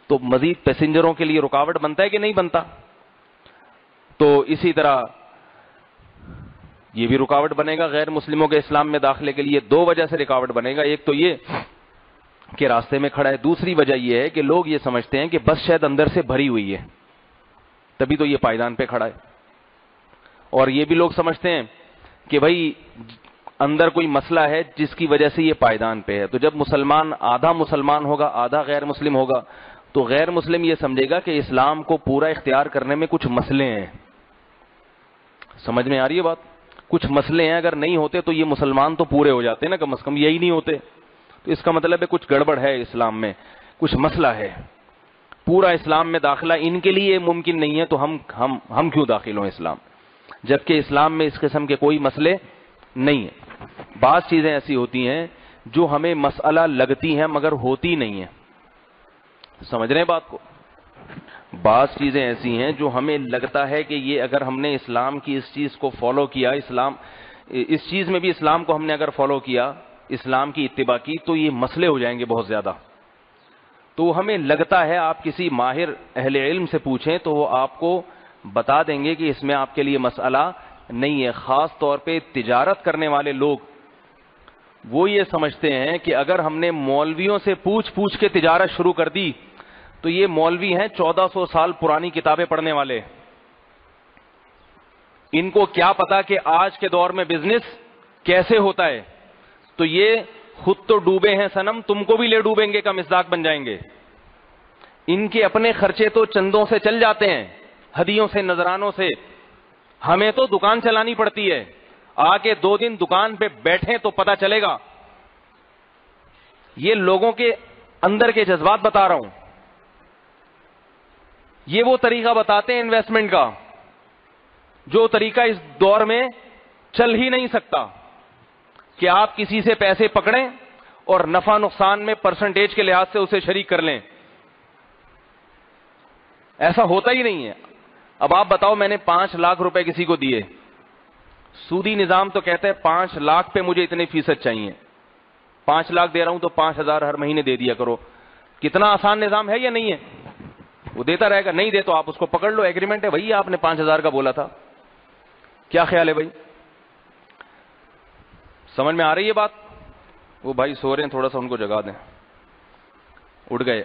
تو مزید پیسنجروں کے لیے رکاوٹ بنتا ہے کہ نہیں بنتا؟ تو اسی طرح یہ بھی رکاوٹ بنے گا غیر مسلموں کے اسلام میں داخلے کے لیے. دو وجہ سے رکاوٹ بنے گا. ایک تو یہ کہ راستے میں کھڑا ہے. دوسری وجہ یہ ہے کہ لوگ یہ سمجھتے ہیں کہ بس شاید اندر سے بھری ہوئی ہے, تبھی تو یہ پائیدان پہ کھڑا ہے. اور یہ بھی لوگ سمجھتے ہیں کہ بھائی اندر کوئی مسئلہ ہے جس کی وجہ سے یہ پائیدان پہ ہے. تو جب مسلمان آدھا مسلمان ہوگا آدھا غیر مسلم ہوگا تو غیر مسلم یہ سمجھے گا کہ اسلام کو پورا اختیار کرنے میں کچھ مسئلے ہیں. سمجھ میں آ رہی ہے بات؟ کچھ مسئلے ہیں, اگر نہیں ہوتے تو یہ مسلمان تو پورے ہو جاتے نا, کم از کم یہی نہیں ہوتے. تو اس کا مطلب ہے کچھ گڑبڑ ہے اسلام میں, کچھ مسئلہ ہے. پورا اسلام میں داخلہ ان کے لیے ممکن نہیں ہے تو ہم کیوں داخل ہوں اسلام, جبکہ اسلام میں اس قسم کے کوئی مسئلے نہیں ہیں. بعض چیزیں ایسی ہوتی ہیں جو ہمیں مسئلہ لگتی ہیں مگر ہوتی نہیں ہیں. سمجھ رہے ہیں بات کو؟ بعض چیزیں ایسی ہیں جو ہمیں لگتا ہے کہ یہ اگر ہم نے اسلام کی اس چیز کو فالو کیا, اس چیز میں بھی اسلام کو ہم نے اگر فالو کیا, اسلام کی اتباع کی, تو یہ مسئلے ہو جائیں گے بہت زیادہ. تو ہمیں لگتا ہے, آپ کسی ماہر اہل علم سے پوچھیں تو وہ آپ کو بتا دیں گے کہ اس میں آپ کے لیے مسئلہ نہیں ہے. خاص طور پہ تجارت کرنے والے لوگ وہ یہ سمجھتے ہیں کہ اگر ہم نے مولویوں سے پوچھ کے تجارت شروع کر دی تو یہ مولوی ہیں 1400 سال پرانی کتابیں پڑھنے والے, ان کو کیا پتا کہ آج کے دور میں بزنس کیسے ہوتا ہے. تو یہ خود تو ڈوبے ہیں صنم, تم کو بھی لے ڈوبیں گے کا مصداق بن جائیں گے. ان کے اپنے خرچے تو چندوں سے چل جاتے ہیں, ہدیوں سے, نذرانوں سے. ہمیں تو دکان چلانی پڑتی ہے. آ کے 2 دن دکان پہ بیٹھیں تو پتا چلے گا. یہ لوگوں کے اندر کے جذبات بتا رہا ہوں. یہ وہ طریقہ بتاتے ہیں انویسٹمنٹ کا جو طریقہ اس دور میں چل ہی نہیں سکتا, کہ آپ کسی سے پیسے پکڑیں اور نفع نقصان میں پرسنٹیج کے لحاظ سے اسے شریک کر لیں. ایسا ہوتا ہی نہیں ہے. اب آپ بتاؤ, میں نے 5 لاکھ روپے کسی کو دیے, سودی نظام تو کہتا ہے 5 لاکھ پہ مجھے اتنے فیصد چاہیے. 5 لاکھ دے رہا ہوں تو 5000 ہر مہینے دے دیا کرو. کتنا آسان نظام ہے یا نہیں ہے؟ وہ دیتا رہے گا, نہیں دے تو آپ اس کو پکڑ لو, ایگریمنٹ ہے بھائی, آپ نے 5000 کا بولا تھا. کیا خیال ہے بھائی؟ سمجھ میں آ رہی ہے بات؟ وہ بھائی سو رہے ہیں, تھوڑا سا ان کو جگا دیں, اٹھ گئے.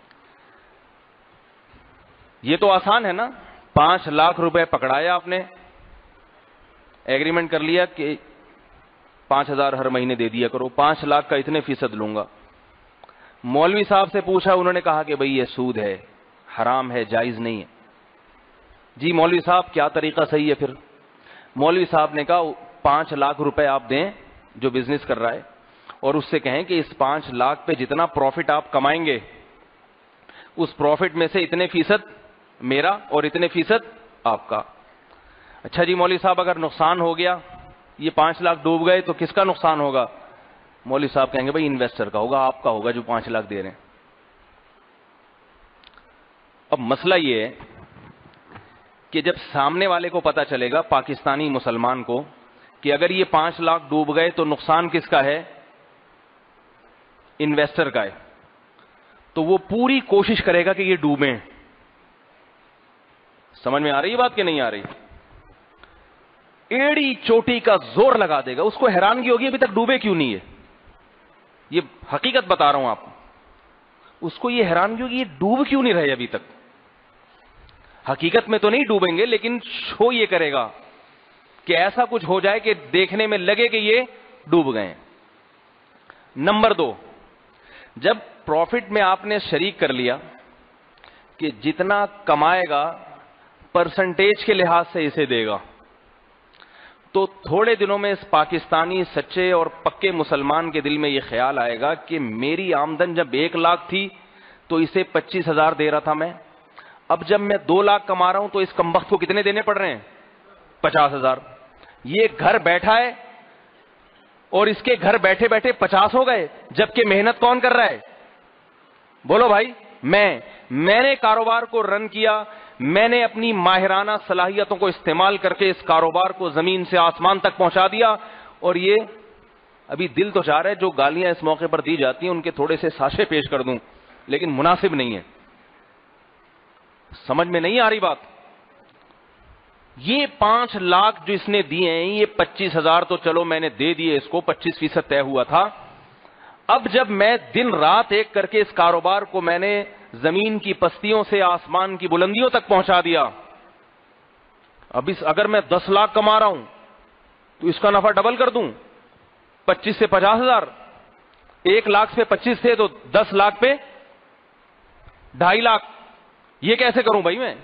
یہ تو آسان ہے نا, 5 لاکھ روپے پکڑایا آپ نے, ایگریمنٹ کر لیا کہ 5000 ہر مہینے دے دیا کرو, 5 لاکھ کا اتنے فیصد لوں گا. مولوی صاحب سے پوچھا, انہوں نے کہا کہ بھئی یہ سود ہے, حرام ہے, جائز نہیں ہے. جی مولوی صاحب کیا طریقہ صحیح ہے پھر؟ مولوی صاحب نے کہا 5 لاکھ روپے آپ دیں جو بزنس کر رہا ہے, اور اس سے کہیں کہ اس 5 لاکھ پہ جتنا پروفٹ آپ کمائیں گے اس پروفٹ میں سے اتنے فیصد میرا اور اتنے فیصد آپ کا. اچھا جی مولوی صاحب اگر نقصان ہو گیا, یہ 5 لاکھ ڈوب گئے تو کس کا نقصان ہوگا؟ مولوی صاحب کہیں گے بھائی انویسٹر کا ہوگا, آپ کا ہوگا جو 5 لاکھ دے رہے ہیں. اب مسئلہ یہ ہے کہ جب سامنے والے کو پتا چلے گا, پاکستانی مسلمان کو, کہ اگر یہ 5 لاکھ ڈوب گئے تو نقصان کس کا ہے؟ انویسٹر کا ہے. تو وہ پوری کوشش کرے گا کہ یہ ڈوبیں. سمجھ میں آ رہی ہے بات کہ نہیں آ رہی؟ ایڑی چوٹی کا زور لگا دے گا. اس کو حیرانگی ہوگی ابھی تک ڈوبے کیوں نہیں ہے. یہ حقیقت بتا رہا ہوں آپ کو. اس کو یہ حیرانگی ہوگی یہ ڈوب کیوں نہیں رہے ابھی تک. حقیقت میں تو نہیں ڈوبیں گے, لیکن شو یہ کرے گا کہ ایسا کچھ ہو جائے کہ دیکھنے میں لگے کہ یہ ڈوب گئے. نمبر 2, جب پروفٹ میں آپ نے شریک کر لیا کہ جتنا کمائے گا پرسنٹیج کے لحاظ سے اسے دے گا, تو تھوڑے دنوں میں اس پاکستانی سچے اور پکے مسلمان کے دل میں یہ خیال آئے گا کہ میری آمدن جب 1 لاکھ تھی تو اسے 25,000 دے رہا تھا میں, اب جب میں 2 لاکھ کما رہا ہوں تو اس کمبخت کو کتنے دینے پڑ رہے ہیں؟ 50,000. یہ گھر بیٹھا ہے اور اس کے گھر بیٹھے بیٹھے 50 ہو گئے, جبکہ محنت کون کر رہا ہے؟ بولو بھائی. میں نے کاروبار کو رن کیا, میں نے اپنی ماہرانہ صلاحیتوں کو استعمال کر کے اس کاروبار کو زمین سے آسمان تک پہنچا دیا. اور یہ ابھی دل تو چاہ رہا ہے جو گالیاں اس موقع پر دی جاتی ہیں ان کے تھوڑے سے ساشے پیش کر دوں, لیکن مناسب نہیں ہے. سمجھ میں نہیں آ رہی بات؟ یہ 5 لاکھ جو اس نے دیے ہیں، یہ 25,000 تو چلو میں نے دے دیے اس کو، 25% طے ہوا تھا. اب جب میں دن رات ایک کر کے اس کاروبار کو میں نے زمین کی پستیوں سے آسمان کی بلندیوں تک پہنچا دیا، اب اگر میں 10 لاکھ کما رہا ہوں تو اس کا نفع ڈبل کر دوں، 25 سے 50,000. 1 لاکھ سے 25 تھے تو 10 لاکھ پہ 2.5 لاکھ. یہ کیسے کروں بھائی میں؟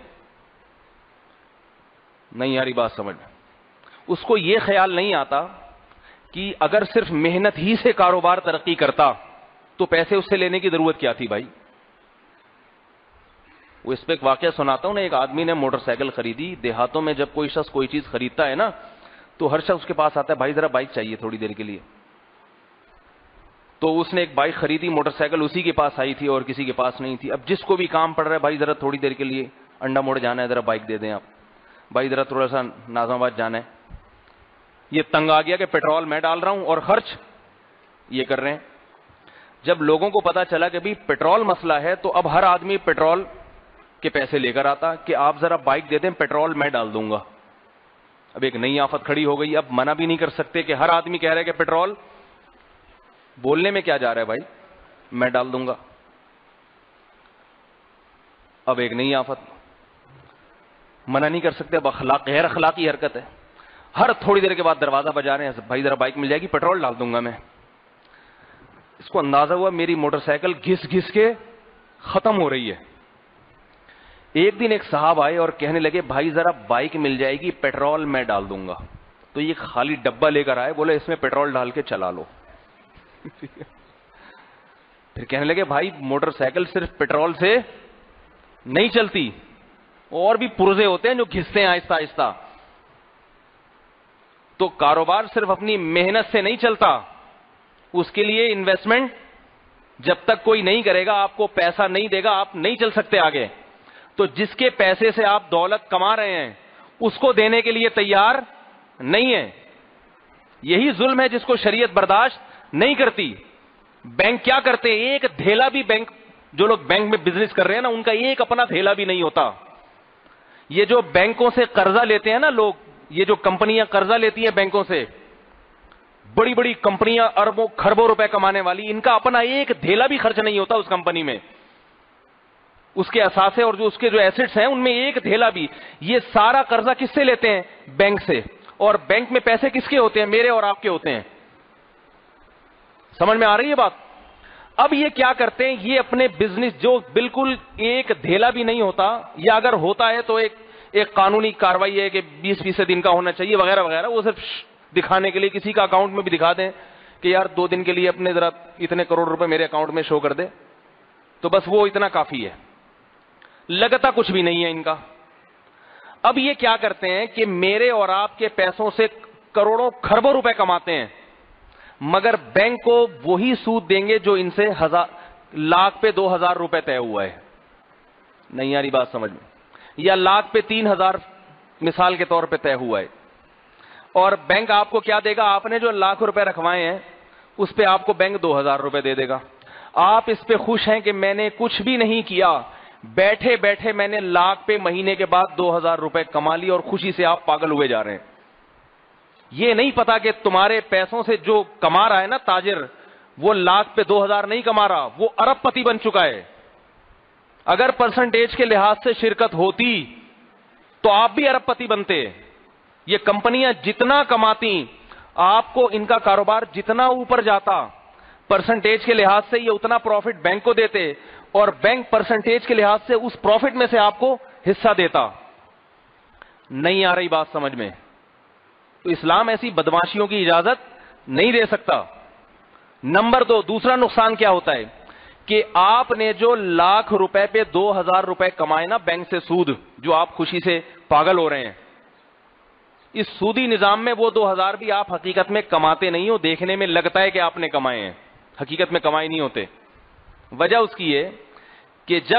نہیں یاری بات سمجھ. اس کو یہ خیال نہیں آتا کہ اگر صرف محنت ہی سے کاروبار ترقی کرتا تو پیسے اس سے لینے کی ضرورت کیا تھی بھائی؟ وہ اس پہ ایک واقعہ سناتا ہوں نا. ایک آدمی نے موٹر سائیکل خریدی. دیہاتوں میں جب کوئی شخص کوئی چیز خریدتا ہے نا تو ہر شخص اس کے پاس آتا ہے، بھائی ذرا بائک چاہیے تھوڑی دیر کے لیے. تو اس نے ایک بائک خریدی، موٹر سائیکل اسی کے پاس آئی تھی اور کسی کے پاس نہیں تھی. اب جس کو بھی کام پڑ رہا ہے، بھائی ذرا تھوڑی دیر کے لیے انڈا موڑ جانا ہے، ذرا بائک دے دیں آپ. بھائی ذرا تھوڑا سا ناظم آباد جانا ہے. یہ تنگ آ گیا کہ پیٹرول میں ڈال رہا ہوں اور خرچ یہ کر رہے ہیں. جب لوگوں کو پتا چلا کہ بھی پیٹرول مسئلہ ہے تو اب ہر آدمی پیٹرول کے پیسے لے کر آتا کہ آپ ذرا بائک دے دیں، پیٹرول میں ڈال دوں گا. اب ایک نئی آفت کھڑی ہو گئی. اب منع بھی نہیں کر سکتے کہ ہر آدمی کہہ رہا ہے کہ پیٹرول، بولنے میں کیا جا رہا ہے بھائی، میں ڈال دوں گا. اب ایک نئی آفت، منع نہیں کر سکتے. اب غیر اخلاقی حرکت ہے. ہر تھوڑی دیر کے بعد دروازہ بجا رہے ہیں، بھائی ذرا بائک مل جائے گی، پیٹرول ڈال دوں گا میں. اس کو اندازہ ہوا میری موٹر سائیکل گھس گھس کے ختم ہو رہی ہے. ایک دن ایک صاحب آئے اور کہنے لگے بھائی ذرا بائک مل جائے گی، پیٹرول میں ڈال دوں گا. تو یہ خالی ڈبہ لے کر آئے، بولے اس میں پیٹرول ڈال کے چلا لو. پھر کہنے لگے بھائی موٹر سائیکل صرف پیٹرول سے نہیں چلتی، اور بھی پرزے ہوتے ہیں جو گھستے ہیں آہستہ آہستہ. تو کاروبار صرف اپنی محنت سے نہیں چلتا، اس کے لیے انویسٹمنٹ جب تک کوئی نہیں کرے گا، آپ کو پیسہ نہیں دے گا، آپ نہیں چل سکتے آگے. تو جس کے پیسے سے آپ دولت کما رہے ہیں اس کو دینے کے لیے تیار نہیں ہے. یہی ظلم ہے جس کو شریعت برداشت نہیں کرتی. بینک کیا کرتے ہیں؟ ایک دھیلا بھی بینک، جو لوگ بینک میں بزنس کر رہے ہیں نا، ان کا ایک اپنا دھیلا بھی نہیں ہوتا. یہ جو بینکوں سے قرضہ لیتے ہیں نا لوگ، یہ جو کمپنیاں قرضہ لیتی ہیں بینکوں سے، بڑی بڑی کمپنیاں اربوں کھربوں روپے کمانے والی، ان کا اپنا ایک دھیلا بھی خرچ نہیں ہوتا اس کمپنی میں. اس کے اثاثے اور جو اس کے جو ایسٹس ہیں ان میں ایک دھیلا بھی. یہ سارا قرضہ کس سے لیتے ہیں؟ بینک سے. اور بینک میں پیسے کس کے ہوتے ہیں؟ میرے اور آپ کے ہوتے ہیں. سمجھ میں آ رہی ہے بات؟ اب یہ کیا کرتے ہیں؟ یہ اپنے بزنس جو بالکل ایک دھیلا بھی نہیں ہوتا، یا اگر ہوتا ہے تو ایک قانونی کاروائی ہے کہ 20% ان کا ہونا چاہیے وغیرہ وغیرہ، وہ صرف دکھانے کے لیے کسی کا اکاؤنٹ میں بھی دکھا دیں کہ یار 2 دن کے لیے اپنے ذرا اتنے کروڑ روپے میرے اکاؤنٹ میں شو کر دے، تو بس وہ اتنا کافی ہے. لگتا کچھ بھی نہیں ہے ان کا. اب یہ کیا کرتے ہیں کہ میرے اور آپ کے پیسوں سے کروڑوں کھربوں روپے کماتے ہیں، مگر بینک کو وہی سود دیں گے جو ان سے لاکھ پہ 2,000 روپے طے ہوا ہے. نہیں یاری بات سمجھ میں؟ یا لاکھ پہ 3,000 مثال کے طور پہ طے ہوا ہے. اور بینک آپ کو کیا دے گا؟ آپ نے جو لاکھ روپے رکھوائے ہیں اس پہ آپ کو بینک 2,000 روپے دے دے گا. آپ اس پہ خوش ہیں کہ میں نے کچھ بھی نہیں کیا، بیٹھے بیٹھے میں نے لاکھ پہ مہینے کے بعد 2,000 روپے کما لی، اور خوشی سے آپ پاگل ہوئے جا رہے ہیں. یہ نہیں پتا کہ تمہارے پیسوں سے جو کما رہا ہے نا تاجر، وہ لاکھ پہ 2,000 نہیں کما رہا، وہ ارب پتی بن چکا ہے. اگر پرسنٹیج کے لحاظ سے شرکت ہوتی تو آپ بھی ارب پتی بنتے. یہ کمپنیاں جتنا کماتی، آپ کو ان کا کاروبار جتنا اوپر جاتا، پرسنٹیج کے لحاظ سے یہ اتنا پروفٹ بینک کو دیتے، اور بینک پرسنٹیج کے لحاظ سے اس پروفٹ میں سے آپ کو حصہ دیتا. نہیں آ رہی بات سمجھ میں؟ تو اسلام ایسی بدماشیوں کی اجازت نہیں دے سکتا. نمبر 2، دوسرا نقصان کیا ہوتا ہے کہ آپ نے جو لاکھ روپے پہ 2,000 روپے کمائے نا بینک سے سود، جو آپ خوشی سے پاگل ہو رہے ہیں، اس سودی نظام میں وہ 2,000 بھی آپ حقیقت میں کماتے نہیں ہو. دیکھنے میں لگتا ہے کہ آپ نے کمائے ہیں، حقیقت میں کمائے نہیں ہوتے. وجہ اس کی ہے کہ جب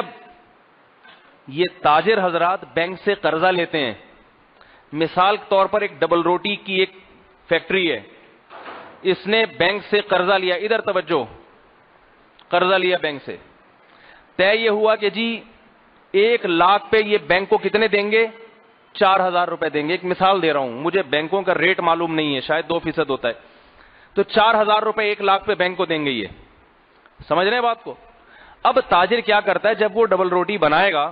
یہ تاجر حضرات بینک سے قرضہ لیتے ہیں، مثال کے طور پر ایک ڈبل روٹی کی ایک فیکٹری ہے، اس نے بینک سے قرضہ لیا، ادھر توجہ، قرضہ لیا بینک سے. طے یہ ہوا کہ جی 1 लाख پہ یہ بینک کو کتنے دیں گے؟ 4,000 روپے دیں گے. ایک مثال دے رہا ہوں, مجھے بینکوں کا ریٹ معلوم نہیں ہے, شاید 2% ہوتا ہے. تو 4,000 روپے 1 لاکھ پہ بینک کو دیں گے. یہ سمجھ رہے ہیں بات کو؟ اب تاجر کیا کرتا ہے, جب وہ ڈبل روٹی بنائے گا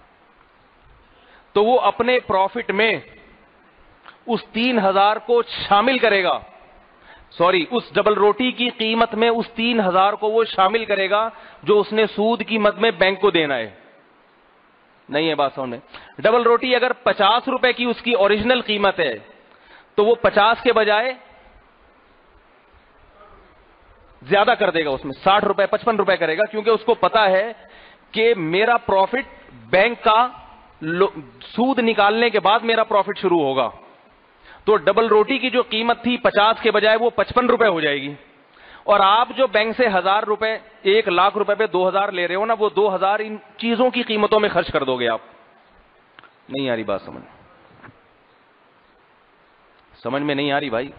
تو وہ اپنے پروفٹ میں اس 3,000 کو شامل کرے گا, اس ڈبل روٹی کی قیمت میں اس 3,000 کو وہ شامل کرے گا جو اس نے سود کی مد میں بینک کو دینا ہے. نہیں ہے بات سمجھ میں؟ ڈبل روٹی اگر 50 روپے کی اس کی اوریجنل قیمت ہے تو وہ 50 کے بجائے زیادہ کر دے گا, اس میں 60 روپے 55 روپے کرے گا, کیونکہ اس کو پتا ہے کہ میرا پروفٹ بینک کا سود نکالنے کے بعد میرا پروفٹ شروع ہوگا. تو ڈبل روٹی کی جو قیمت تھی 50 کے بجائے وہ 55 روپے ہو جائے گی. اور آپ جو بینک سے 1,000 روپے 1 لاکھ روپے پہ 2,000 لے رہے ہو نا, وہ 2,000 ان چیزوں کی قیمتوں میں خرچ کر دو گے آپ. نہیں آ رہی بات سمجھ میں نہیں آ رہی بھائی.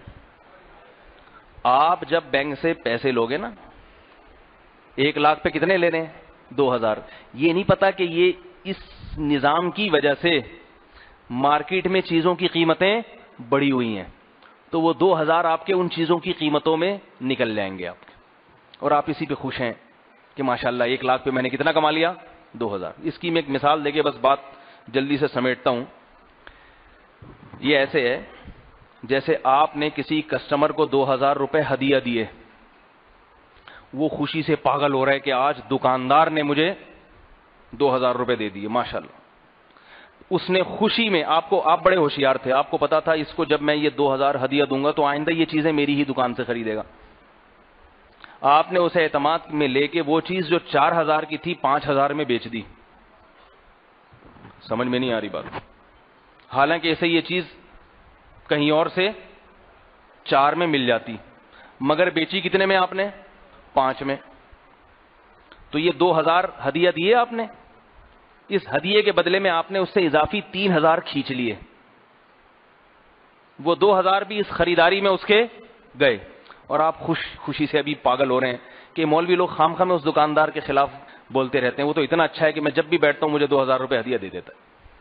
آپ جب بینک سے پیسے لوگے نا, 1 لاکھ پہ کتنے لے رہے ہیں؟ 2,000. یہ نہیں پتا کہ یہ اس نظام کی وجہ سے مارکیٹ میں چیزوں کی قیمتیں بڑھی ہوئی ہیں, تو وہ 2,000 آپ کے ان چیزوں کی قیمتوں میں نکل جائیں گے آپ کے, اور آپ اسی پہ خوش ہیں کہ ماشاءاللہ 1 لاکھ پہ میں نے کتنا کما لیا؟ 2,000. اس کی میں ایک مثال دے کے بس بات جلدی سے سمیٹتا ہوں. یہ ایسے ہے جیسے آپ نے کسی کسٹمر کو 2,000 روپے ہدیہ دیے, وہ خوشی سے پاگل ہو رہا ہے کہ آج دکاندار نے مجھے 2,000 روپے دے دیے ماشاءاللہ. اس نے خوشی میں آپ بڑے ہوشیار تھے, آپ کو پتا تھا اس کو جب میں یہ 2,000 ہدیہ دوں گا تو آئندہ یہ چیزیں میری ہی دکان سے خریدے گا. آپ نے اسے اعتماد میں لے کے وہ چیز جو 4,000 کی تھی 5,000 میں بیچ دی. سمجھ میں نہیں آ رہی بات. حالانکہ ایسے یہ چیز کہیں اور سے 4 میں مل جاتی, مگر بیچی کتنے میں آپ نے؟ 5 میں. تو یہ 2,000 ہدیہ دیے آپ نے, اس ہدیے کے بدلے میں آپ نے اس سے اضافی 3,000 کھینچ لیے. وہ 2,000 بھی اس خریداری میں اس کے گئے, اور آپ خوشی سے ابھی پاگل ہو رہے ہیں کہ مولوی لوگ خام میں اس دکاندار کے خلاف بولتے رہتے ہیں, وہ تو اتنا اچھا ہے کہ میں جب بھی بیٹھتا ہوں مجھے 2,000 روپے ہدیہ دے دیتا ہے.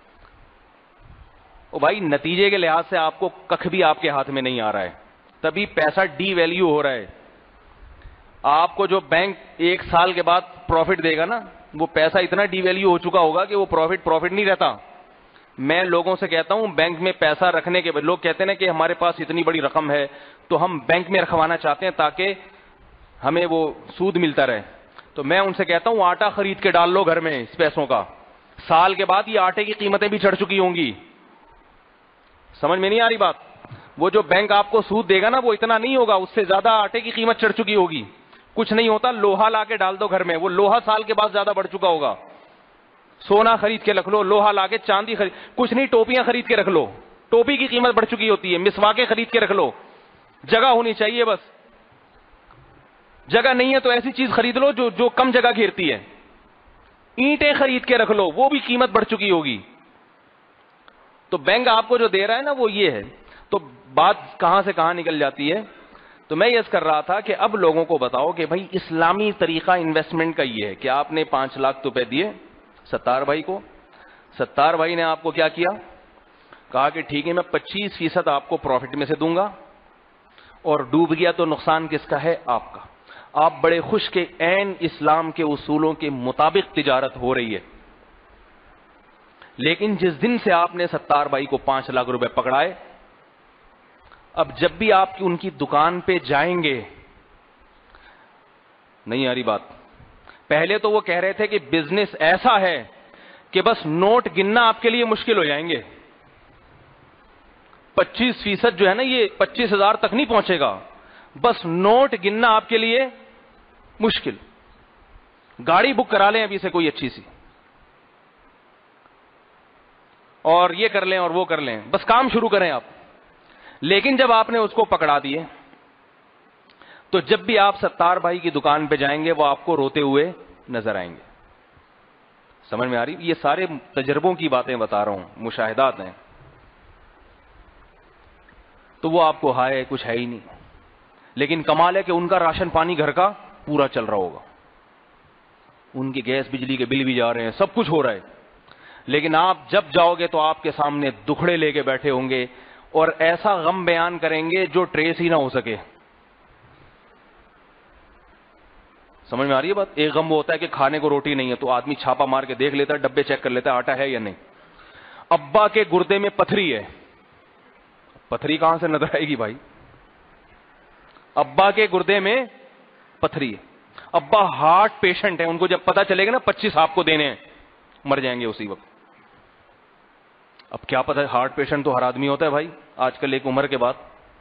او بھائی, نتیجے کے لحاظ سے آپ کو کخ بھی آپ کے ہاتھ میں نہیں آ رہا ہے, تبھی پیسہ ڈی ویلیو ہو رہا ہے. آپ کو جو بینک 1 سال کے بعد پروفٹ دے گا نا, وہ پیسہ اتنا ڈی ویلیو ہو چکا ہوگا کہ وہ پروفٹ نہیں رہتا. میں لوگوں سے کہتا ہوں بینک میں پیسہ رکھنے کے, لوگ کہتے ہیں کہ ہمارے پاس اتنی بڑی رقم ہے تو ہم بینک میں رکھوانا چاہتے ہیں تاکہ ہمیں وہ سود ملتا رہے. تو میں ان سے کہتا ہوں آٹا خرید کے ڈال لو گھر میں اس پیسوں کا, سال کے بعد یہ آٹے کی قیمتیں بھی چڑھ چکی ہوں گی. سمجھ میں نہیں آ رہی بات. وہ جو بینک آپ کو سود دے گا نا وہ اتنا نہیں ہوگا, اس سے زیادہ آٹے کی قیمت چڑھ چکی ہوگی. کچھ نہیں ہوتا, لوہا لا کے ڈال دو گھر میں, وہ لوہا سال کے بعد زیادہ بڑھ چکا ہوگا. سونا خرید کے رکھ لو, لوہا لا کے, چاندی خرید, کچھ نہیں, ٹوپیاں خرید کے رکھ لو, ٹوپی کی قیمت بڑھ چکی ہوتی ہے. مسواکیں خرید کے رکھ لو, جگہ ہونی چاہیے بس. جگہ نہیں ہے تو ایسی چیز خرید لو جو کم جگہ گھیرتی ہے. اینٹیں خرید کے رکھ لو, وہ بھی قیمت بڑھ چکی ہوگی. تو بینک آپ کو جو دے رہا ہے نا وہ یہ ہے. تو بات کہاں سے کہاں نکل جاتی ہے. تو میں یہ کر رہا تھا کہ اب لوگوں کو بتاؤ کہ بھائی اسلامی طریقہ انویسٹمنٹ کا یہ ہے کہ آپ نے 5 لاکھ روپے دیے ستار بھائی کو, ستار بھائی نے آپ کو کیا کیا, کہا کہ ٹھیک ہے میں 25% آپ کو پروفٹ میں سے دوں گا, اور ڈوب گیا تو نقصان کس کا ہے؟ آپ کا. آپ بڑے خوش کہ عین اسلام کے اصولوں کے مطابق تجارت ہو رہی ہے. لیکن جس دن سے آپ نے ستار بھائی کو 5 لاکھ روپے پکڑائے, اب جب بھی آپ ان کی دکان پہ جائیں گے, نہیں آ رہی بات, پہلے تو وہ کہہ رہے تھے کہ بزنس ایسا ہے کہ بس نوٹ گننا آپ کے لیے مشکل ہو جائیں گے. 25% جو ہے نا یہ 25,000 تک نہیں پہنچے گا, بس نوٹ گننا آپ کے لیے مشکل. گاڑی بک کرا لیں ابھی سے کوئی اچھی سی, اور یہ کر لیں اور وہ کر لیں, بس کام شروع کریں آپ. لیکن جب آپ نے اس کو پکڑا دیے تو جب بھی آپ ستار بھائی کی دکان پہ جائیں گے وہ آپ کو روتے ہوئے نظر آئیں گے. سمجھ میں آ رہی؟ یہ سارے تجربوں کی باتیں بتا رہا ہوں, مشاہدات ہیں. تو وہ آپ کو ہائے کچھ ہے ہی نہیں, لیکن کمال ہے کہ ان کا راشن پانی گھر کا پورا چل رہا ہوگا, ان کی گیس بجلی کے بل بھی جا رہے ہیں, سب کچھ ہو رہا ہے, لیکن آپ جب جاؤ گے تو آپ کے سامنے دکھڑے لے کے بیٹھے ہوں گے اور ایسا غم بیان کریں گے جو ٹریس ہی نہ ہو سکے. سمجھ میں آ رہی ہے بات؟ ایک غم وہ ہوتا ہے کہ کھانے کو روٹی نہیں ہے تو آدمی چھاپا مار کے دیکھ لیتا ہے, ڈبے چیک کر لیتا ہے آٹا ہے یا نہیں. ابا کے گردے میں پتھری ہے, پتھری کہاں سے نظر آئے گی بھائی؟ ابا کے گردے میں پتھری ہے, ابا ہارٹ پیشنٹ ہے, ان کو جب پتا چلے گا نا 25 آپ کو دینے ہیں, مر جائیں گے اسی وقت. اب کیا پتا ہے, ہارٹ پیشنٹ تو ہر آدمی ہوتا ہے بھائی آج کل ایک عمر کے بعد.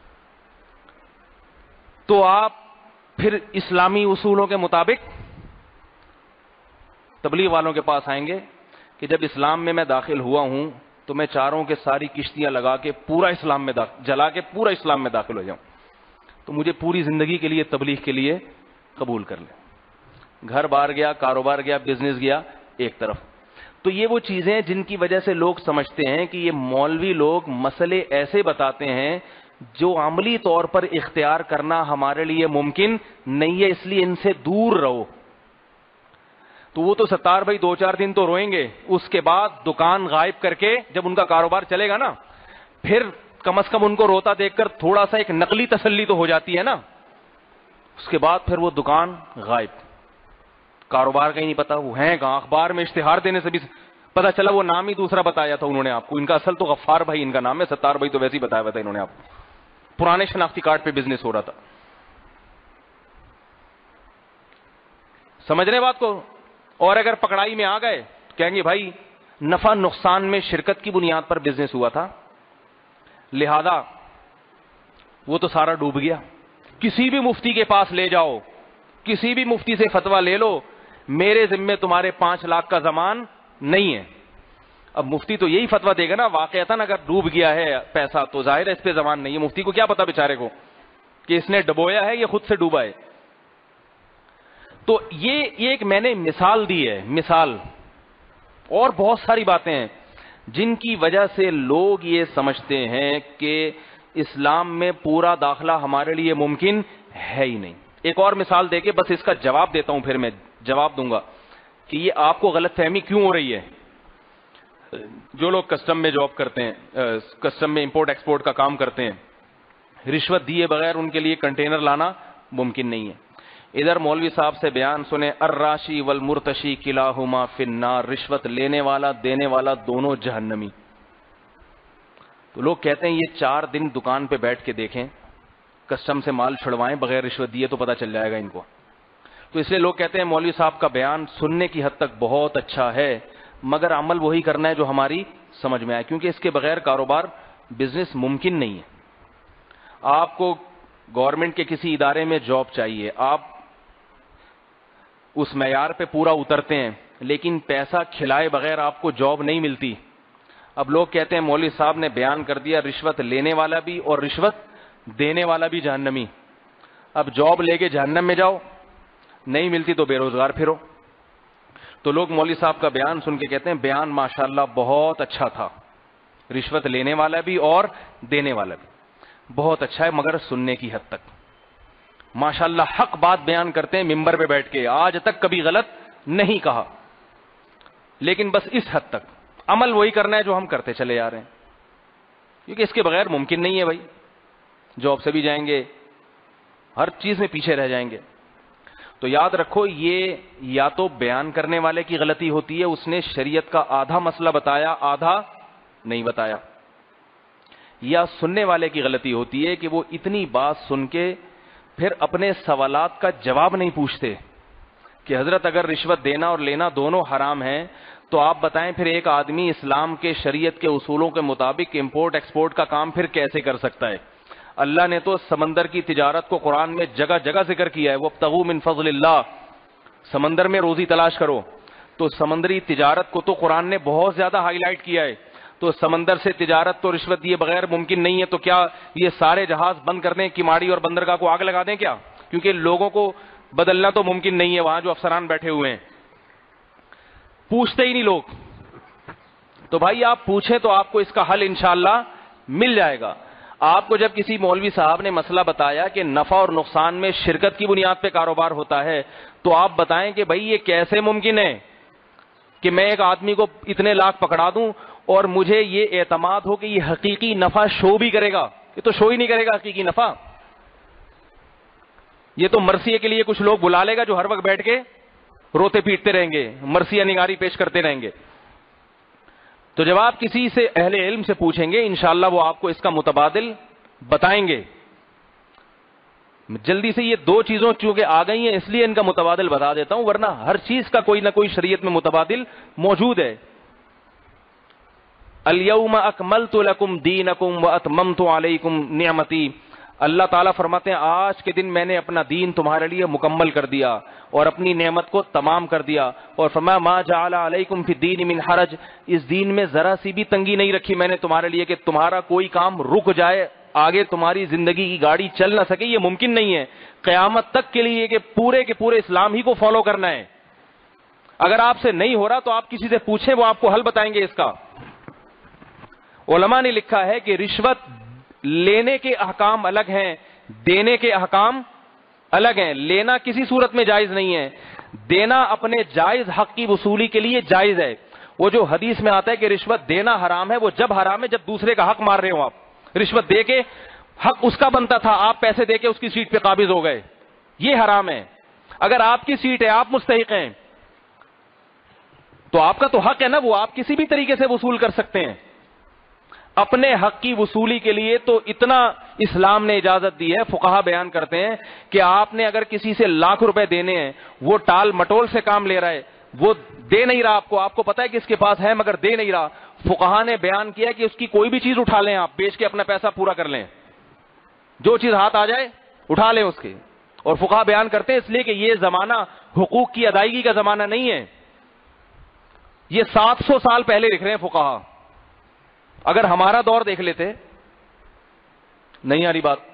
تو آپ پھر اسلامی اصولوں کے مطابق تبلیغ والوں کے پاس آئیں گے کہ جب اسلام میں داخل ہوا ہوں تو میں چاروں کے ساری کشتیاں لگا کے پورا اسلام میں جلا کے پورا اسلام میں داخل ہو جاؤں, تو مجھے پوری زندگی کے لیے تبلیغ کے لیے قبول کر لیں. گھر بار گیا, کاروبار گیا, بزنس گیا ایک طرف. تو یہ وہ چیزیں جن کی وجہ سے لوگ سمجھتے ہیں کہ یہ مولوی لوگ مسئلے ایسے بتاتے ہیں جو عملی طور پر اختیار کرنا ہمارے لیے ممکن نہیں ہے, اس لیے ان سے دور رہو. تو وہ تو ستار بھائی 2-4 دن تو روئیں گے, اس کے بعد دکان غائب کر کے جب ان کا کاروبار چلے گا نا, پھر کم از کم ان کو روتا دیکھ کر تھوڑا سا ایک نقلی تسلی تو ہو جاتی ہے نا. اس کے بعد پھر وہ دکان غائب, کاروبار کا ہی نہیں پتا وہ ہیں کہاں. اخبار میں اشتہار دینے سے بھی پتا چلا وہ نام ہی دوسرا بتایا تھا انہوں نے آپ کو, ان کا اصل تو غفار بھائی ان کا نام ہے, ستار بھائی تو ویسے ہی بتایا ہوا تھا انہوں نے آپ کو. پرانے شناختی کارڈ پہ بزنس ہو رہا تھا. سمجھ رہے بات کو؟ اور اگر پکڑائی میں آ گئے تو کہیں گے بھائی نفع نقصان میں شرکت کی بنیاد پر بزنس ہوا تھا, لہذا وہ تو سارا ڈوب گیا. کسی بھی مفتی کے پاس لے جاؤ, کسی بھی مفتی سے فتویٰ لے لو, میرے ذمے تمہارے 5 لاکھ کا ضمان نہیں ہے. اب مفتی تو یہی فتویٰ دے گا نا, واقعتاً اگر ڈوب گیا ہے پیسہ تو ظاہر ہے اس پہ ضمان نہیں ہے. مفتی کو کیا پتا بیچارے کو کہ اس نے ڈبویا ہے یا خود سے ڈوبا ہے. تو یہ ایک میں نے مثال دی ہے, مثال. اور بہت ساری باتیں ہیں جن کی وجہ سے لوگ یہ سمجھتے ہیں کہ اسلام میں پورا داخلہ ہمارے لیے ممکن ہے ہی نہیں. ایک اور مثال دے کے بس اس کا جواب دیتا ہوں, پھر میں جواب دوں گا کہ یہ آپ کو غلط فہمی کیوں ہو رہی ہے. جو لوگ کسٹم میں جاب کرتے ہیں, کسٹم میں امپورٹ ایکسپورٹ کا کام کرتے ہیں, رشوت دیے بغیر ان کے لیے کنٹینر لانا ممکن نہیں ہے. ادھر مولوی صاحب سے بیان سنیں, الراشی والمرتشی کلاہما فی النار, رشوت لینے والا دینے والا دونوں جہنمی. تو لوگ کہتے ہیں یہ 4 دن دکان پہ بیٹھ کے دیکھیں, کسٹم سے مال چھڑوائیں بغیر رشوت دیے تو پتہ چل جائے گا ان کو. تو اس لیے لوگ کہتے ہیں مولوی صاحب کا بیان سننے کی حد تک بہت اچھا ہے, مگر عمل وہی کرنا ہے جو ہماری سمجھ میں آئے, کیونکہ اس کے بغیر کاروبار بزنس ممکن نہیں ہے. آپ کو گورنمنٹ کے کسی ادارے میں جاب چاہیے, آپ اس معیار پہ پورا اترتے ہیں, لیکن پیسہ کھلائے بغیر آپ کو جاب نہیں ملتی. اب لوگ کہتے ہیں مولوی صاحب نے بیان کر دیا رشوت لینے والا بھی اور رشوت دینے والا بھی جہنمی. اب جاب لے کے جہنم میں جاؤ, نہیں ملتی تو بے روزگار پھرو. تو لوگ مولوی صاحب کا بیان سن کے کہتے ہیں بیان ماشاءاللہ بہت اچھا تھا, رشوت لینے والا بھی اور دینے والا بھی بہت اچھا ہے, مگر سننے کی حد تک. ماشاءاللہ حق بات بیان کرتے ہیں ممبر پہ بیٹھ کے, آج تک کبھی غلط نہیں کہا, لیکن بس اس حد تک. عمل وہی کرنا ہے جو ہم کرتے چلے جا رہے ہیں, کیونکہ اس کے بغیر ممکن نہیں ہے بھائی. جاب سے بھی جائیں گے, ہر چیز میں پیچھے رہ جائیں گے. تو یاد رکھو یہ یا تو بیان کرنے والے کی غلطی ہوتی ہے, اس نے شریعت کا آدھا مسئلہ بتایا آدھا نہیں بتایا, یا سننے والے کی غلطی ہوتی ہے کہ وہ اتنی بات سن کے پھر اپنے سوالات کا جواب نہیں پوچھتے کہ حضرت اگر رشوت دینا اور لینا دونوں حرام ہیں تو آپ بتائیں پھر ایک آدمی اسلام کے شریعت کے اصولوں کے مطابق امپورٹ ایکسپورٹ کا کام پھر کیسے کر سکتا ہے. اللہ نے تو سمندر کی تجارت کو قرآن میں جگہ جگہ ذکر کیا ہے, وابتغوا من فضل اللہ, سمندر میں روزی تلاش کرو. تو سمندری تجارت کو تو قرآن نے بہت زیادہ ہائی لائٹ کیا ہے. تو سمندر سے تجارت تو رشوت دیے بغیر ممکن نہیں ہے, تو کیا یہ سارے جہاز بند کر دیں, کماڑی اور بندرگاہ کو آگ لگا دیں کیا؟ کیونکہ لوگوں کو بدلنا تو ممکن نہیں ہے, وہاں جو افسران بیٹھے ہوئے ہیں پوچھتے ہی نہیں لوگ. تو بھائی آپ پوچھیں تو آپ کو اس کا حل انشاءاللہ مل جائے گا. آپ کو جب کسی مولوی صاحب نے مسئلہ بتایا کہ نفع اور نقصان میں شرکت کی بنیاد پہ کاروبار ہوتا ہے, تو آپ بتائیں کہ بھائی یہ کیسے ممکن ہے کہ میں ایک آدمی کو اتنے لاکھ پکڑا دوں اور مجھے یہ اعتماد ہو کہ یہ حقیقی نفع شو بھی کرے گا. یہ تو شو ہی نہیں کرے گا حقیقی نفع. یہ تو مرثیے کے لیے کچھ لوگ بلا لے گا جو ہر وقت بیٹھ کے روتے پیٹتے رہیں گے, مرثیہ نگاری پیش کرتے رہیں گے. تو جب آپ کسی سے اہل علم سے پوچھیں گے انشاءاللہ وہ آپ کو اس کا متبادل بتائیں گے. جلدی سے یہ دو چیزوں چونکہ آ گئی ہیں اس لیے ان کا متبادل بتا دیتا ہوں, ورنہ ہر چیز کا کوئی نہ کوئی شریعت میں متبادل موجود ہے. الیوم اکملت لکم دینکم واتممت علیکم نعمتی. اللہ تعالیٰ فرماتے ہیں آج کے دن میں نے اپنا دین تمہارے لیے مکمل کر دیا اور اپنی نعمت کو تمام کر دیا. اور فرمایا ما جعل علیکم فی الدین من حرج, اس دین میں ذرا سی بھی تنگی نہیں رکھی میں نے تمہارے لیے کہ تمہارا کوئی کام رک جائے, آگے تمہاری زندگی کی گاڑی چل نہ سکے. یہ ممکن نہیں ہے قیامت تک کے لیے کہ پورے کے پورے اسلام ہی کو فالو کرنا ہے. اگر آپ سے نہیں ہو رہا تو آپ کسی سے پوچھیں, وہ آپ کو حل بتائیں گے اس کا. علماء نے لکھا ہے کہ رشوت لینے کے احکام الگ ہیں, دینے کے احکام الگ ہیں. لینا کسی صورت میں جائز نہیں ہے, دینا اپنے جائز حق کی وصولی کے لیے جائز ہے. وہ جو حدیث میں آتا ہے کہ رشوت دینا حرام ہے, وہ جب حرام ہے جب دوسرے کا حق مار رہے ہو. آپ رشوت دے کے حق اس کا بنتا تھا, آپ پیسے دے کے اس کی سیٹ پہ قابض ہو گئے, یہ حرام ہے. اگر آپ کی سیٹ ہے, آپ مستحق ہیں, تو آپ کا تو حق ہے نا, وہ آپ کسی بھی طریقے سے وصول کر سکتے ہیں. اپنے حق کی وصولی کے لیے تو اتنا اسلام نے اجازت دی ہے. فقہا بیان کرتے ہیں کہ آپ نے اگر کسی سے لاکھ روپے دینے ہیں, وہ ٹال مٹول سے کام لے رہا ہے, وہ دے نہیں رہا آپ کو پتا ہے کہ اس کے پاس ہے مگر دے نہیں رہا, فقہا نے بیان کیا کہ اس کی کوئی بھی چیز اٹھا لیں, آپ بیچ کے اپنا پیسہ پورا کر لیں, جو چیز ہاتھ آ جائے اٹھا لیں اس کے. اور فقہا بیان کرتے ہیں اس لیے کہ یہ زمانہ حقوق کی ادائیگی کا زمانہ نہیں ہے, یہ 700 سال پہلے لکھ رہے ہیں فقہا. اگر ہمارا دور دیکھ لیتے, نہیں آ رہی بات,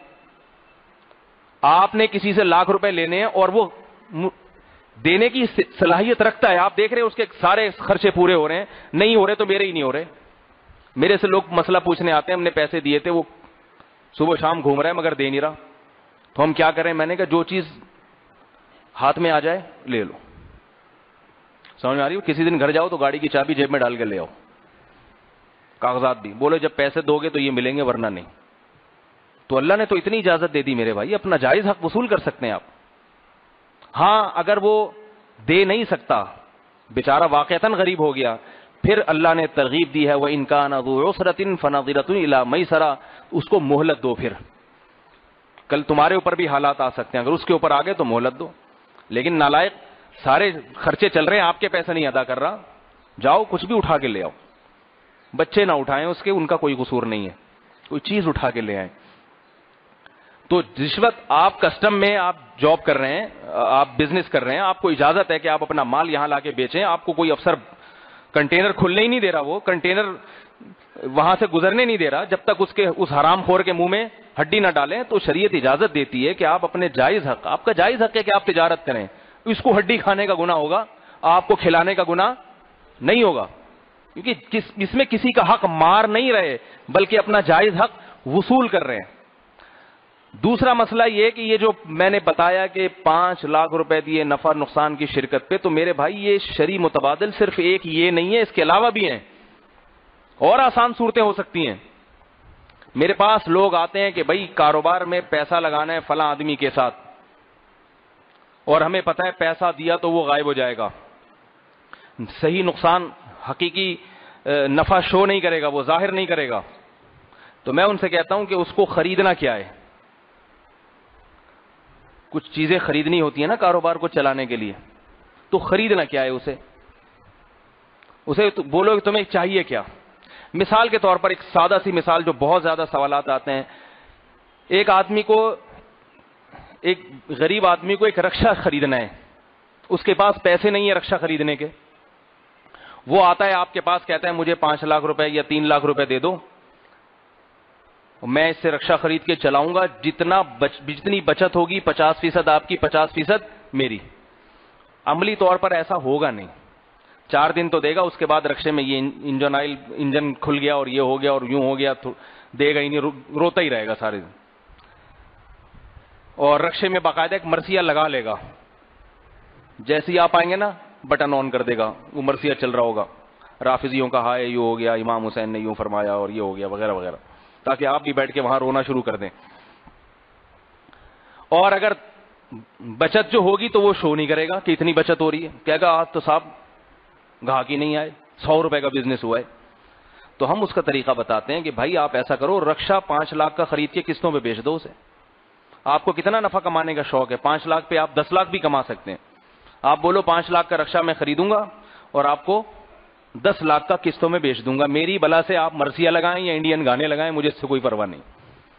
آپ نے کسی سے لاکھ روپے لینے ہیں اور وہ دینے کی صلاحیت رکھتا ہے, آپ دیکھ رہے ہیں اس کے سارے خرچے پورے ہو رہے ہیں, نہیں ہو رہے تو میرے ہی نہیں ہو رہے. میرے سے لوگ مسئلہ پوچھنے آتے ہیں, ہم نے پیسے دیے تھے, وہ صبح شام گھوم رہا ہے مگر دے نہیں رہا, تو ہم کیا کریں. میں نے کہا جو چیز ہاتھ میں آ جائے لے لو. سمجھ میں آ رہی ہو؟ کسی دن گھر جاؤ تو گاڑی کی چابی جیب میں ڈال کے لے آؤ, کاغذات بھی, بولے جب پیسے دو گے تو یہ ملیں گے ورنہ نہیں. تو اللہ نے تو اتنی اجازت دے دی میرے بھائی, اپنا جائز حق وصول کر سکتے ہیں آپ. ہاں اگر وہ دے نہیں سکتا, بیچارہ واقعتاً غریب ہو گیا, پھر اللہ نے ترغیب دی ہے وَإِن كَانَ ذُو عُسْرَةٍ فَنَظِرَةٌ إِلَىٰ مَيْسَرَةٍ, اس کو مہلت دو. پھر کل تمہارے اوپر بھی حالات آ سکتے ہیں, اگر اس کے اوپر آ گئے تو مہلت دو. لیکن نالائق سارے خرچے چل رہے ہیں, آپ کے پیسے نہیں ادا کر رہا, جاؤ کچھ بھی اٹھا کے لے آؤ. بچے نہ اٹھائیں اس کے, ان کا کوئی قصور نہیں ہے, کوئی چیز اٹھا کے لے آئیں. تو رشوت, آپ کسٹم میں آپ جاب کر رہے ہیں, آپ بزنس کر رہے ہیں, آپ کو اجازت ہے کہ آپ اپنا مال یہاں لا کے بیچیں, آپ کو کوئی افسر کنٹینر کھلنے ہی نہیں دے رہا, وہ کنٹینر وہاں سے گزرنے نہیں دے رہا جب تک اس حرام خور کے منہ میں ہڈی نہ ڈالیں. تو شریعت اجازت دیتی ہے کہ آپ اپنے جائز حق, آپ کا جائز حق ہے کہ آپ تجارت کریں. اس کو ہڈی کھانے کا گناہ ہوگا, آپ کو کھلانے کا گناہ نہیں ہوگا, کیونکہ اس میں کسی کا حق مار نہیں رہے بلکہ اپنا جائز حق وصول کر رہے ہیں. دوسرا مسئلہ یہ کہ یہ جو میں نے بتایا کہ 5 لاکھ روپے دیے نفع نقصان کی شرکت پہ, تو میرے بھائی یہ شرعی متبادل صرف ایک یہ نہیں ہے, اس کے علاوہ بھی ہیں اور آسان صورتیں ہو سکتی ہیں. میرے پاس لوگ آتے ہیں کہ بھائی کاروبار میں پیسہ لگانا ہے فلاں آدمی کے ساتھ, اور ہمیں پتہ ہے پیسہ دیا تو وہ غائب ہو جائے گا, صحیح نقصان حقیقی نفع شو نہیں کرے گا, وہ ظاہر نہیں کرے گا. تو میں ان سے کہتا ہوں کہ اس کو خریدنا کیا ہے. کچھ چیزیں خریدنی ہوتی ہیں نا کاروبار کو چلانے کے لیے, تو خریدنا کیا ہے اسے بولو کہ تمہیں چاہیے کیا. مثال کے طور پر ایک سادہ سی مثال, جو بہت زیادہ سوالات آتے ہیں. ایک آدمی کو, ایک غریب آدمی کو ایک رکشہ خریدنا ہے, اس کے پاس پیسے نہیں ہیں رکشہ خریدنے کے. وہ آتا ہے آپ کے پاس, کہتا ہے مجھے 5 لاکھ روپے یا 3 لاکھ روپے دے دو, میں اس سے رکشہ خرید کے چلاؤں گا, جتنی بچت ہوگی 50% آپ کی 50% میری. عملی طور پر ایسا ہوگا نہیں. 4 دن تو دے گا, اس کے بعد رکشے میں یہ انجن کھل گیا اور یہ ہو گیا اور یوں ہو گیا, تو دے گا ہی نہیں, روتا ہی رہے گا سارے دن. اور رکشے میں باقاعدہ ایک مرثیہ لگا لے گا, جیسے ہی آپ آئیں گے نا بٹن آن کر دے گا, وہ مرثیہ چل رہا ہوگا, رافضیوں کا ہائے یوں ہو گیا, امام حسین نے یوں فرمایا اور یہ ہو گیا وغیرہ وغیرہ, تاکہ آپ بھی بیٹھ کے وہاں رونا شروع کر دیں. اور اگر بچت جو ہوگی تو وہ شو نہیں کرے گا کہ اتنی بچت ہو رہی ہے, کہے گا آج تو صاحب گاہک ہی نہیں آئے, 100 روپے کا بزنس ہوا ہے. تو ہم اس کا طریقہ بتاتے ہیں کہ بھائی آپ ایسا کرو, رکشا 5 لاکھ کا خرید کے قسطوں پہ بیچ دو اسے. آپ کو کتنا نفع کمانے کا شوق ہے؟ 5 لاکھ پہ آپ 10 لاکھ بھی کما سکتے ہیں. آپ بولو 5 لاکھ کا رکشا میں خریدوں گا اور آپ کو 10 لاکھ کا قسطوں میں بیچ دوں گا, میری بلا سے آپ مرثیہ لگائیں یا انڈین گانے لگائیں, مجھے اس سے کوئی پرواہ نہیں.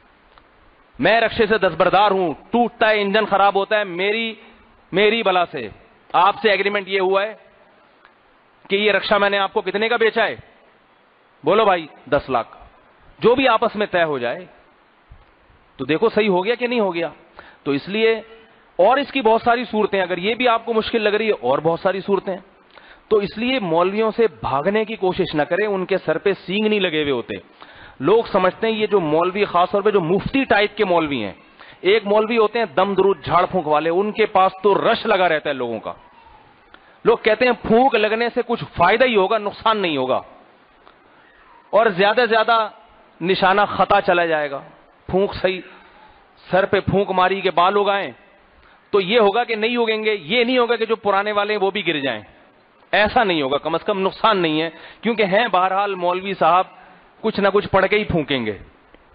میں رکشے سے دستبردار ہوں, ٹوٹتا ہے, انجن خراب ہوتا ہے, میری بلا سے. آپ سے ایگریمنٹ یہ ہوا ہے کہ یہ رکشا میں نے آپ کو کتنے کا بیچا ہے؟ بولو بھائی 10 لاکھ. جو بھی آپس میں طے ہو جائے تو دیکھو صحیح ہو گیا کہ نہیں ہو گیا. تو اس لیے, اور اس کی بہت ساری صورتیں, اگر یہ بھی آپ کو مشکل لگ رہی ہے اور بہت ساری صورتیں. تو اس لیے مولویوں سے بھاگنے کی کوشش نہ کریں, ان کے سر پہ سینگ نہیں لگے ہوئے ہوتے. لوگ سمجھتے ہیں یہ جو مولوی, خاص طور پہ جو مفتی ٹائپ کے مولوی ہیں, ایک مولوی ہوتے ہیں دم درود جھاڑ پھونک والے, ان کے پاس تو رش لگا رہتا ہے لوگوں کا. لوگ کہتے ہیں پھونک لگنے سے کچھ فائدہ ہی ہوگا, نقصان نہیں ہوگا, اور زیادہ سے زیادہ نشانہ خطا چلا جائے گا. پھونک صحیح, سر پہ پھونک ماری کے بال اگائیں تو یہ ہوگا کہ نہیں اگیں گے, یہ نہیں ہوگا کہ جو پرانے والے ہیں وہ بھی گر جائیں. ایسا نہیں ہوگا, کم از کم نقصان نہیں ہے, کیونکہ ہیں بہرحال مولوی صاحب کچھ نہ کچھ پڑھ کے ہی پھونکیں گے.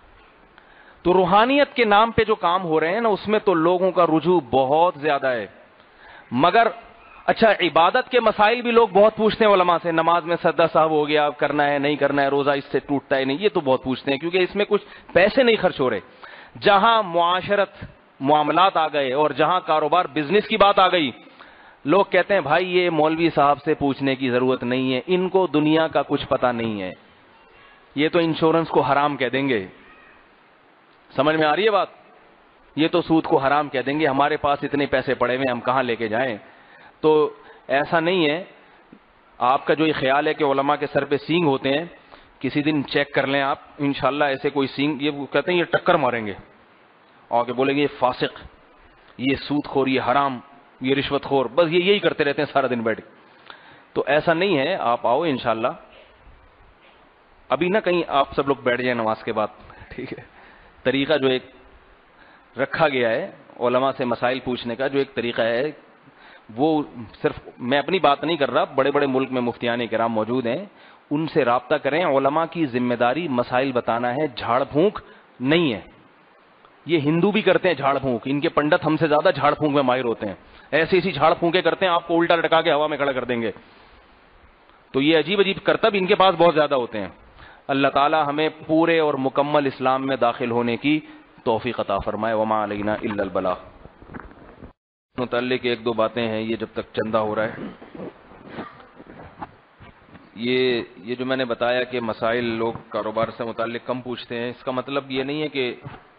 تو روحانیت کے نام پہ جو کام ہو رہے ہیں نا, اس میں تو لوگوں کا رجوع بہت زیادہ ہے. مگر اچھا, عبادت کے مسائل بھی لوگ بہت پوچھتے ہیں علماء سے, نماز میں سجدہ صاحب ہو گیا, کرنا ہے نہیں کرنا ہے, روزہ اس سے ٹوٹتا ہے نہیں, یہ تو بہت پوچھتے ہیں, کیونکہ اس میں کچھ پیسے نہیں خرچ ہو رہے. جہاں معاشرت, معاملات آ گئے اور جہاں کاروبار بزنس کی بات آ گئی, لوگ کہتے ہیں بھائی یہ مولوی صاحب سے پوچھنے کی ضرورت نہیں ہے, ان کو دنیا کا کچھ پتہ نہیں ہے, یہ تو انشورنس کو حرام کہہ دیں گے. سمجھ میں آ رہی ہے بات؟ یہ تو سود کو حرام کہہ دیں گے, ہمارے پاس اتنے پیسے پڑے ہوئے ہم کہاں لے کے جائیں. تو ایسا نہیں ہے. آپ کا جو یہ خیال ہے کہ علماء کے سر پہ سینگ ہوتے ہیں, کسی دن چیک کر لیں آپ, انشاءاللہ ایسے کوئی سینگ, یہ کہتے ہیں یہ ٹکر ماریں گے اور کہ بولیں گے یہ فاسق, یہ سود خور, یہ حرام, یہ رشوت خور, بس یہی کرتے رہتے ہیں سارا دن بیٹھ کے. تو ایسا نہیں ہے, آپ آؤ انشاءاللہ. ابھی نہ کہیں آپ سب لوگ بیٹھ جائیں نماز کے بعد, ٹھیک ہے. طریقہ جو ایک رکھا گیا ہے علماء سے مسائل پوچھنے کا, جو ایک طریقہ ہے, وہ صرف میں اپنی بات نہیں کر رہا, بڑے بڑے ملک میں مفتیان کرام موجود ہیں, ان سے رابطہ کریں. علماء کی ذمہ داری مسائل بتانا ہے, جھاڑ پھونک نہیں ہے. یہ ہندو بھی کرتے ہیں جھاڑ پھونک, ان کے پنڈت ہم سے زیادہ جھاڑ پھونک میں ماہر ہوتے ہیں. ایسی جھاڑ پھونکے کرتے ہیں, آپ کو الٹا لٹکا کے ہوا میں کھڑا کر دیں گے. تو یہ عجیب عجیب کرتب ان کے پاس بہت زیادہ ہوتے ہیں. اللہ تعالی ہمیں پورے اور مکمل اسلام میں داخل ہونے کی توفیق عطا فرمائے. وما علینا الا البلاغ. متعلق 1-2 باتیں ہیں, یہ جب تک چندہ ہو رہا ہے, یہ جو میں نے بتایا کہ مسائل لوگ کاروبار سے متعلق کم پوچھتے ہیں, اس کا مطلب یہ نہیں ہے کہ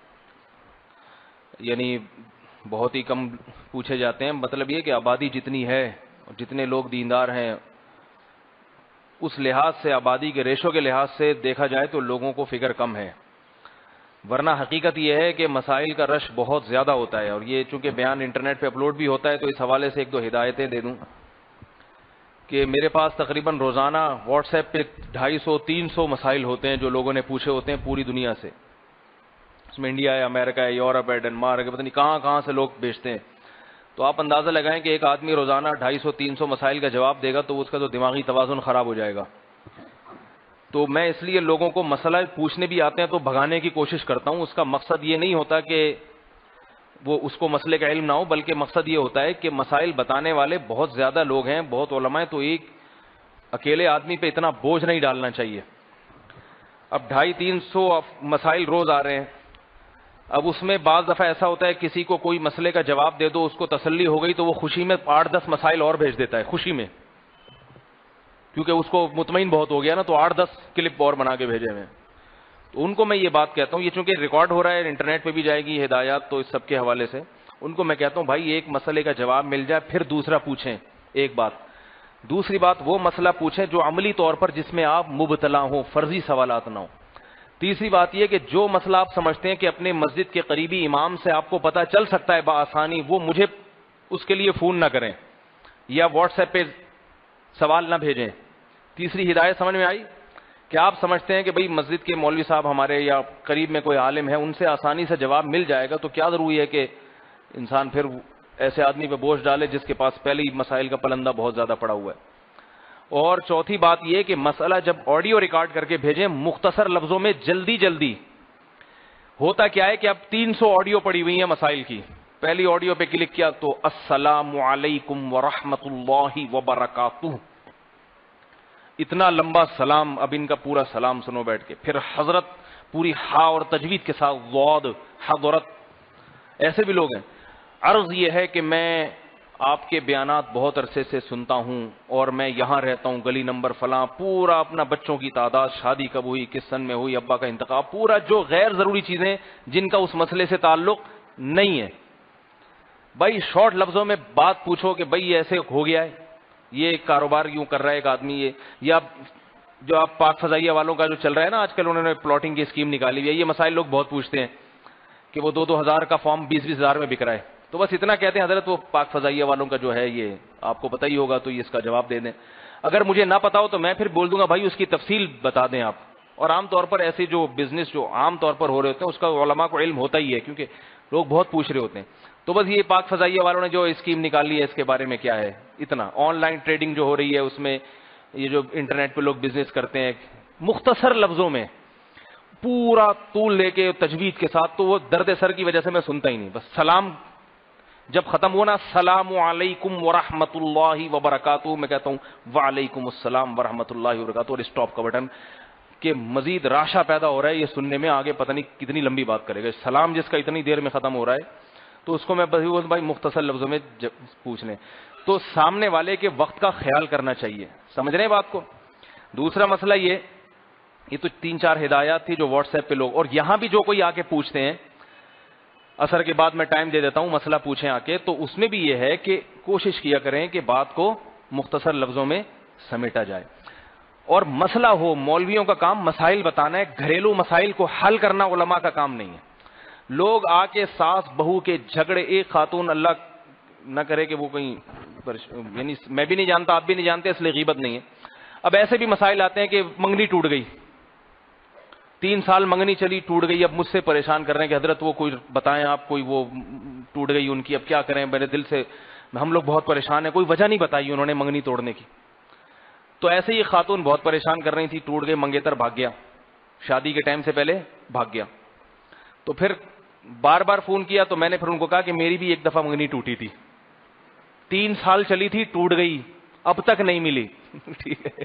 یعنی بہت ہی کم پوچھے جاتے ہیں. مطلب یہ کہ آبادی جتنی ہے, جتنے لوگ دیندار ہیں, اس لحاظ سے, آبادی کے ریشو کے لحاظ سے دیکھا جائے تو لوگوں کو فکر کم ہے. ورنہ حقیقت یہ ہے کہ مسائل کا رش بہت زیادہ ہوتا ہے. اور یہ چونکہ بیان انٹرنیٹ پہ اپلوڈ بھی ہوتا ہے, تو اس حوالے سے 1-2 ہدایتیں دے دوں کہ میرے پاس تقریباً روزانہ واٹس ایپ پہ 250-300 مسائل ہوتے ہیں جو لوگوں نے پوچھے ہوتے ہیں پوری دنیا سے. اس میں انڈیا ہے, امریکہ ہے, یورپ ہے, ڈنمارک ہے, پتہ نہیں کہاں کہاں سے لوگ بھیجتے ہیں. تو آپ اندازہ لگائیں کہ ایک آدمی روزانہ 250-300 مسائل کا جواب دے گا تو اس کا تو دماغی توازن خراب ہو جائے گا. تو میں اس لیے لوگوں کو مسئلہ پوچھنے بھی آتے ہیں تو بھگانے کی کوشش کرتا ہوں. اس کا مقصد یہ نہیں ہوتا کہ وہ اس کو مسئلے کا علم نہ ہو, بلکہ مقصد یہ ہوتا ہے کہ مسائل بتانے والے بہت زیادہ لوگ ہیں, بہت علماء ہیں, تو ایک اکیلے آدمی پہ اتنا بوجھ نہیں ڈالنا چاہیے. اب 250-300 مسائل روز آ رہے ہیں. اب اس میں بعض دفعہ ایسا ہوتا ہے کسی کو کوئی مسئلے کا جواب دے دو, اس کو تسلی ہو گئی تو وہ خوشی میں 8-10 مسائل اور بھیج دیتا ہے, خوشی میں, کیونکہ اس کو مطمئن بہت ہو گیا نا, تو 8-10 کلپ اور بنا کے بھیجے ہوئے. تو ان کو میں یہ بات کہتا ہوں, یہ چونکہ ریکارڈ ہو رہا ہے, انٹرنیٹ پہ بھی جائے گی ہدایات, تو اس سب کے حوالے سے ان کو میں کہتا ہوں بھائی ایک مسئلے کا جواب مل جائے, پھر دوسرا پوچھیں. ایک بات. دوسری بات, وہ مسئلہ پوچھیں جو عملی طور پر جس میں آپ مبتلا ہوں, فرضی سوالات نہ ہوں. تیسری بات یہ کہ جو مسئلہ آپ سمجھتے ہیں کہ اپنے مسجد کے قریبی امام سے آپ کو پتہ چل سکتا ہے بآسانی, وہ مجھے اس کے لیے فون نہ کریں, یا واٹس ایپ پہ سوال نہ بھیجیں. تیسری ہدایت سمجھ میں آئی کہ آپ سمجھتے ہیں کہ بھئی مسجد کے مولوی صاحب ہمارے یا قریب میں کوئی عالم ہے, ان سے آسانی سے جواب مل جائے گا, تو کیا ضروری ہے کہ انسان پھر ایسے آدمی پہ بوجھ ڈالے جس کے پاس پہلے ہی مسائل کا پلندہ بہت زیادہ پڑا ہوا ہے. اور چوتھی بات یہ کہ مسئلہ جب آڈیو ریکارڈ کر کے بھیجیں مختصر لفظوں میں, جلدی جلدی. ہوتا کیا ہے کہ اب 300 آڈیو پڑی ہوئی ہیں مسائل کی, پہلی آڈیو پہ کلک کیا تو السلام علیکم ورحمۃ اللہ وبرکاتہ, اتنا لمبا سلام, اب ان کا پورا سلام سنو بیٹھ کے. پھر حضرت پوری ہا اور تجوید کے ساتھ ضاد حضرت. ایسے بھی لوگ ہیں. عرض یہ ہے کہ میں آپ کے بیانات بہت عرصے سے سنتا ہوں اور میں یہاں رہتا ہوں, گلی نمبر فلاں, پورا اپنا بچوں کی تعداد, شادی کب ہوئی, کس سن میں ہوئی, ابا کا انتقال, پورا جو غیر ضروری چیزیں جن کا اس مسئلے سے تعلق نہیں ہے. بھائی شارٹ لفظوں میں بات پوچھو کہ بھائی ایسے ہو گیا ہے, یہ کاروبار یوں کر رہا ہے ایک آدمی, یہ یا جو آپ پاک فضائیہ والوں کا جو چل رہا ہے نا آج کل, انہوں نے پلاٹنگ کی اسکیم نکالی ہوئی ہے. یہ مسائل لوگ بہت پوچھتے ہیں کہ وہ 2-2 ہزار کا فارم 20-20 ہزار میں بک رہا ہے. تو بس اتنا کہتے ہیں حضرت وہ پاک فضائیہ والوں کا جو ہے یہ آپ کو پتہ ہی ہوگا, تو یہ اس کا جواب دے دیں. اگر مجھے نہ پتا ہو تو میں پھر بول دوں گا بھائی اس کی تفصیل بتا دیں آپ. اور عام طور پر ایسے جو بزنس جو عام طور پر ہو رہے ہوتے ہیں اس کا علماء کو علم ہوتا ہی ہے, کیونکہ لوگ بہت پوچھ رہے ہوتے ہیں. تو بس یہ پاک فضائیہ والوں نے جو اسکیم نکالی ہے اس کے بارے میں کیا ہے, اتنا. آن لائن ٹریڈنگ جو ہو رہی ہے اس میں یہ جو انٹرنیٹ پہ لوگ بزنس کرتے ہیں, مختصر لفظوں میں پورا طول لے کے تجوید کے ساتھ, تو وہ درد سر کی وجہ سے میں سنتا ہی نہیں. بس سلام جب ختم ہونا, السلام علیکم ورحمۃ اللہ وبرکاتہ, میں کہتا ہوں وعلیکم السلام ورحمۃ اللہ وبرکاتہ, اور اسٹاپ کا بٹن, کہ مزید راشا پیدا ہو رہا ہے یہ سننے میں, آگے پتہ نہیں کتنی لمبی بات کرے گا. سلام جس کا اتنی دیر میں ختم ہو رہا ہے تو اس کو میں بھائی مختصر لفظوں میں پوچھ لیں. تو سامنے والے کے وقت کا خیال کرنا چاہیے. سمجھ رہے ہیں بات کو. دوسرا مسئلہ یہ تو 3-4 ہدایات تھی جو واٹس ایپ پہ لوگ, اور یہاں بھی جو کوئی آ کے پوچھتے ہیں, اثر کے بعد میں ٹائم دے دیتا ہوں, مسئلہ پوچھیں آ کے, تو اس میں بھی یہ ہے کہ کوشش کیا کریں کہ بات کو مختصر لفظوں میں سمیٹا جائے. اور مسئلہ ہو, مولویوں کا کام مسائل بتانا ہے, گھریلو مسائل کو حل کرنا علماء کا کام نہیں ہے. لوگ آ کے ساس بہو کے جھگڑے, ایک خاتون, اللہ نہ کرے کہ وہ کہیں, یعنی میں بھی نہیں جانتا آپ بھی نہیں جانتے اس لیے غیبت نہیں ہے. اب ایسے بھی مسائل آتے ہیں کہ منگنی ٹوٹ گئی, 3 سال منگنی چلی, ٹوٹ گئی. اب مجھ سے پریشان کر رہے ہیں کہ حضرت وہ کوئی بتائیں آپ, کوئی وہ ٹوٹ گئی ان کی, اب کیا کریں, میرے دل سے ہم لوگ بہت پریشان ہیں, کوئی وجہ نہیں بتائی انہوں نے منگنی توڑنے کی. تو ایسے ہی خاتون بہت پریشان کر رہی تھی, ٹوٹ گئی, منگیتر بھاگ گیا, شادی کے ٹائم سے پہلے بھاگ گیا. تو پھر بار بار فون کیا تو میں نے پھر ان کو کہا کہ میری بھی ایک دفعہ منگنی ٹوٹی تھی, 3 سال چلی تھی, ٹوٹ گئی, اب تک نہیں ملی. ٹھیک ہے,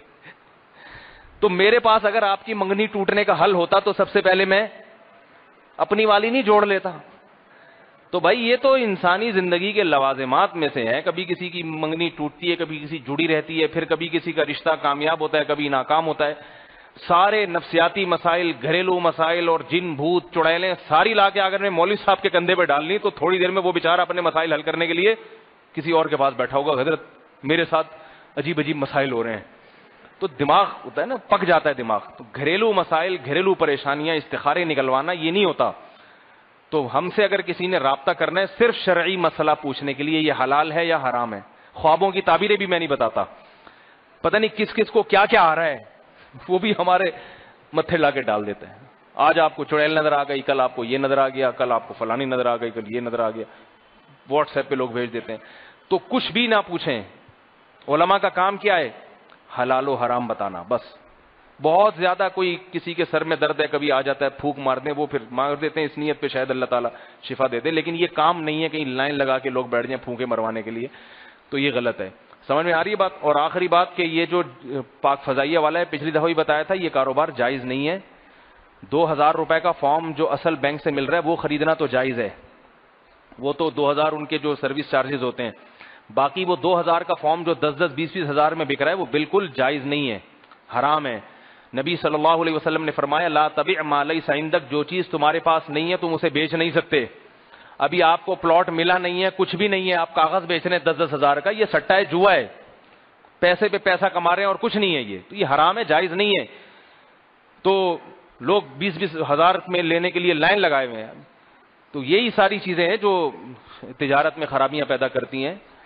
تو میرے پاس اگر آپ کی منگنی ٹوٹنے کا حل ہوتا تو سب سے پہلے میں اپنی والی نہیں جوڑ لیتا. تو بھائی یہ تو انسانی زندگی کے لوازمات میں سے ہے, کبھی کسی کی منگنی ٹوٹتی ہے, کبھی کسی جڑی رہتی ہے, پھر کبھی کسی کا رشتہ کامیاب ہوتا ہے, کبھی ناکام ہوتا ہے. سارے نفسیاتی مسائل, گھریلو مسائل اور جن بھوت چڑیلیں ساری لا کے اگر میں مولوی صاحب کے کندھے پہ ڈال لی تو تھوڑی دیر میں وہ بیچارہ اپنے مسائل حل کرنے کے لیے کسی اور کے پاس بیٹھا ہوگا, حضرت میرے ساتھ عجیب عجیب مسائل ہو رہے ہیں. تو دماغ ہوتا ہے نا, پک جاتا ہے دماغ. تو گھریلو مسائل, گھریلو پریشانیاں, استخارے نکلوانا یہ نہیں ہوتا. تو ہم سے اگر کسی نے رابطہ کرنا ہے صرف شرعی مسئلہ پوچھنے کے لیے, یہ حلال ہے یا حرام ہے, خوابوں کی تعبیریں بھی میں نہیں بتاتا, پتہ نہیں کس کس کو کیا کیا آ رہا ہے وہ بھی ہمارے متھے لا کے ڈال دیتے ہیں. آج آپ کو چڑیل نظر آ گئی, کل آپ کو یہ نظر آ گیا, کل آپ کو فلانی نظر آ گئی, کل یہ نظر آ گیا, واٹس ایپ پہ لوگ بھیج دیتے ہیں. تو کچھ بھی نہ پوچھیں. علماء کا کام کیا ہے, حلال و حرام بتانا بس. بہت زیادہ کوئی کسی کے سر میں درد ہے, کبھی آ جاتا ہے, پھونک مار دیں, وہ پھر مار دیتے ہیں اس نیت پہ شاید اللہ تعالیٰ شفا دے دے, لیکن یہ کام نہیں ہے کہیں لائن لگا کے لوگ بیٹھ جائیں پھونکے مروانے کے لیے, تو یہ غلط ہے. سمجھ میں آ رہی ہے بات. اور آخری بات کہ یہ جو پاک فضائیہ والا ہے, پچھلی دفعہ بھی بتایا تھا, یہ کاروبار جائز نہیں ہے. 2000 روپے کا فارم جو اصل بینک سے مل رہا ہے وہ خریدنا تو جائز ہے, وہ تو 2000 ان کے جو سروس چارجز ہوتے ہیں. باقی وہ 2000 کا فارم جو 10-10, 20-20 ہزار میں بک رہا ہے وہ بالکل جائز نہیں ہے, حرام ہے. نبی صلی اللہ علیہ وسلم نے فرمایا لا تبع ما لیس عندک, جو چیز تمہارے پاس نہیں ہے تم اسے بیچ نہیں سکتے. ابھی آپ کو پلاٹ ملا نہیں ہے, کچھ بھی نہیں ہے, آپ کاغذ بیچ رہے ہیں 10-10 ہزار کا, یہ سٹا ہے, جوا ہے, پیسے پہ پیسہ کما رہے ہیں اور کچھ نہیں ہے, یہ تو یہ حرام ہے, جائز نہیں ہے. تو لوگ 20-20 ہزار میں لینے کے لیے لائن لگائے ہوئے ہیں. تو یہی ساری چیزیں ہیں جو تجارت میں خرابیاں پیدا کرتی ہیں.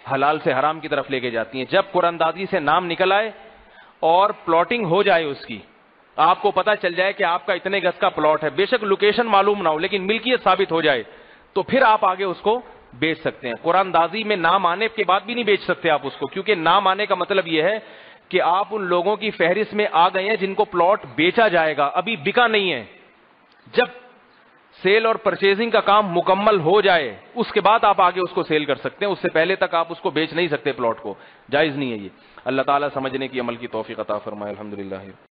حلال سے حرام کی طرف لے کے جاتی ہیں. جب قراندازی سے نام نکل آئے اور پلاٹنگ ہو جائے اس کی, آپ کو پتا چل جائے کہ آپ کا اتنے گز کا پلاٹ ہے, بے شک لوکیشن معلوم نہ ہو لیکن ملکیت ثابت ہو جائے, تو پھر آپ آگے اس کو بیچ سکتے ہیں. قراندازی میں نام آنے کے بعد بھی نہیں بیچ سکتے آپ اس کو, کیونکہ نام آنے کا مطلب یہ ہے کہ آپ ان لوگوں کی فہرست میں آ گئے ہیں جن کو پلاٹ بیچا جائے گا, ابھی بکا نہیں ہے. جب سیل اور پرچیزنگ کا کام مکمل ہو جائے اس کے بعد آپ آگے اس کو سیل کر سکتے ہیں, اس سے پہلے تک آپ اس کو بیچ نہیں سکتے, پلاٹ کو جائز نہیں ہے یہ. اللہ تعالیٰ سمجھنے کی عمل کی توفیق عطا فرمائے. الحمدللہ.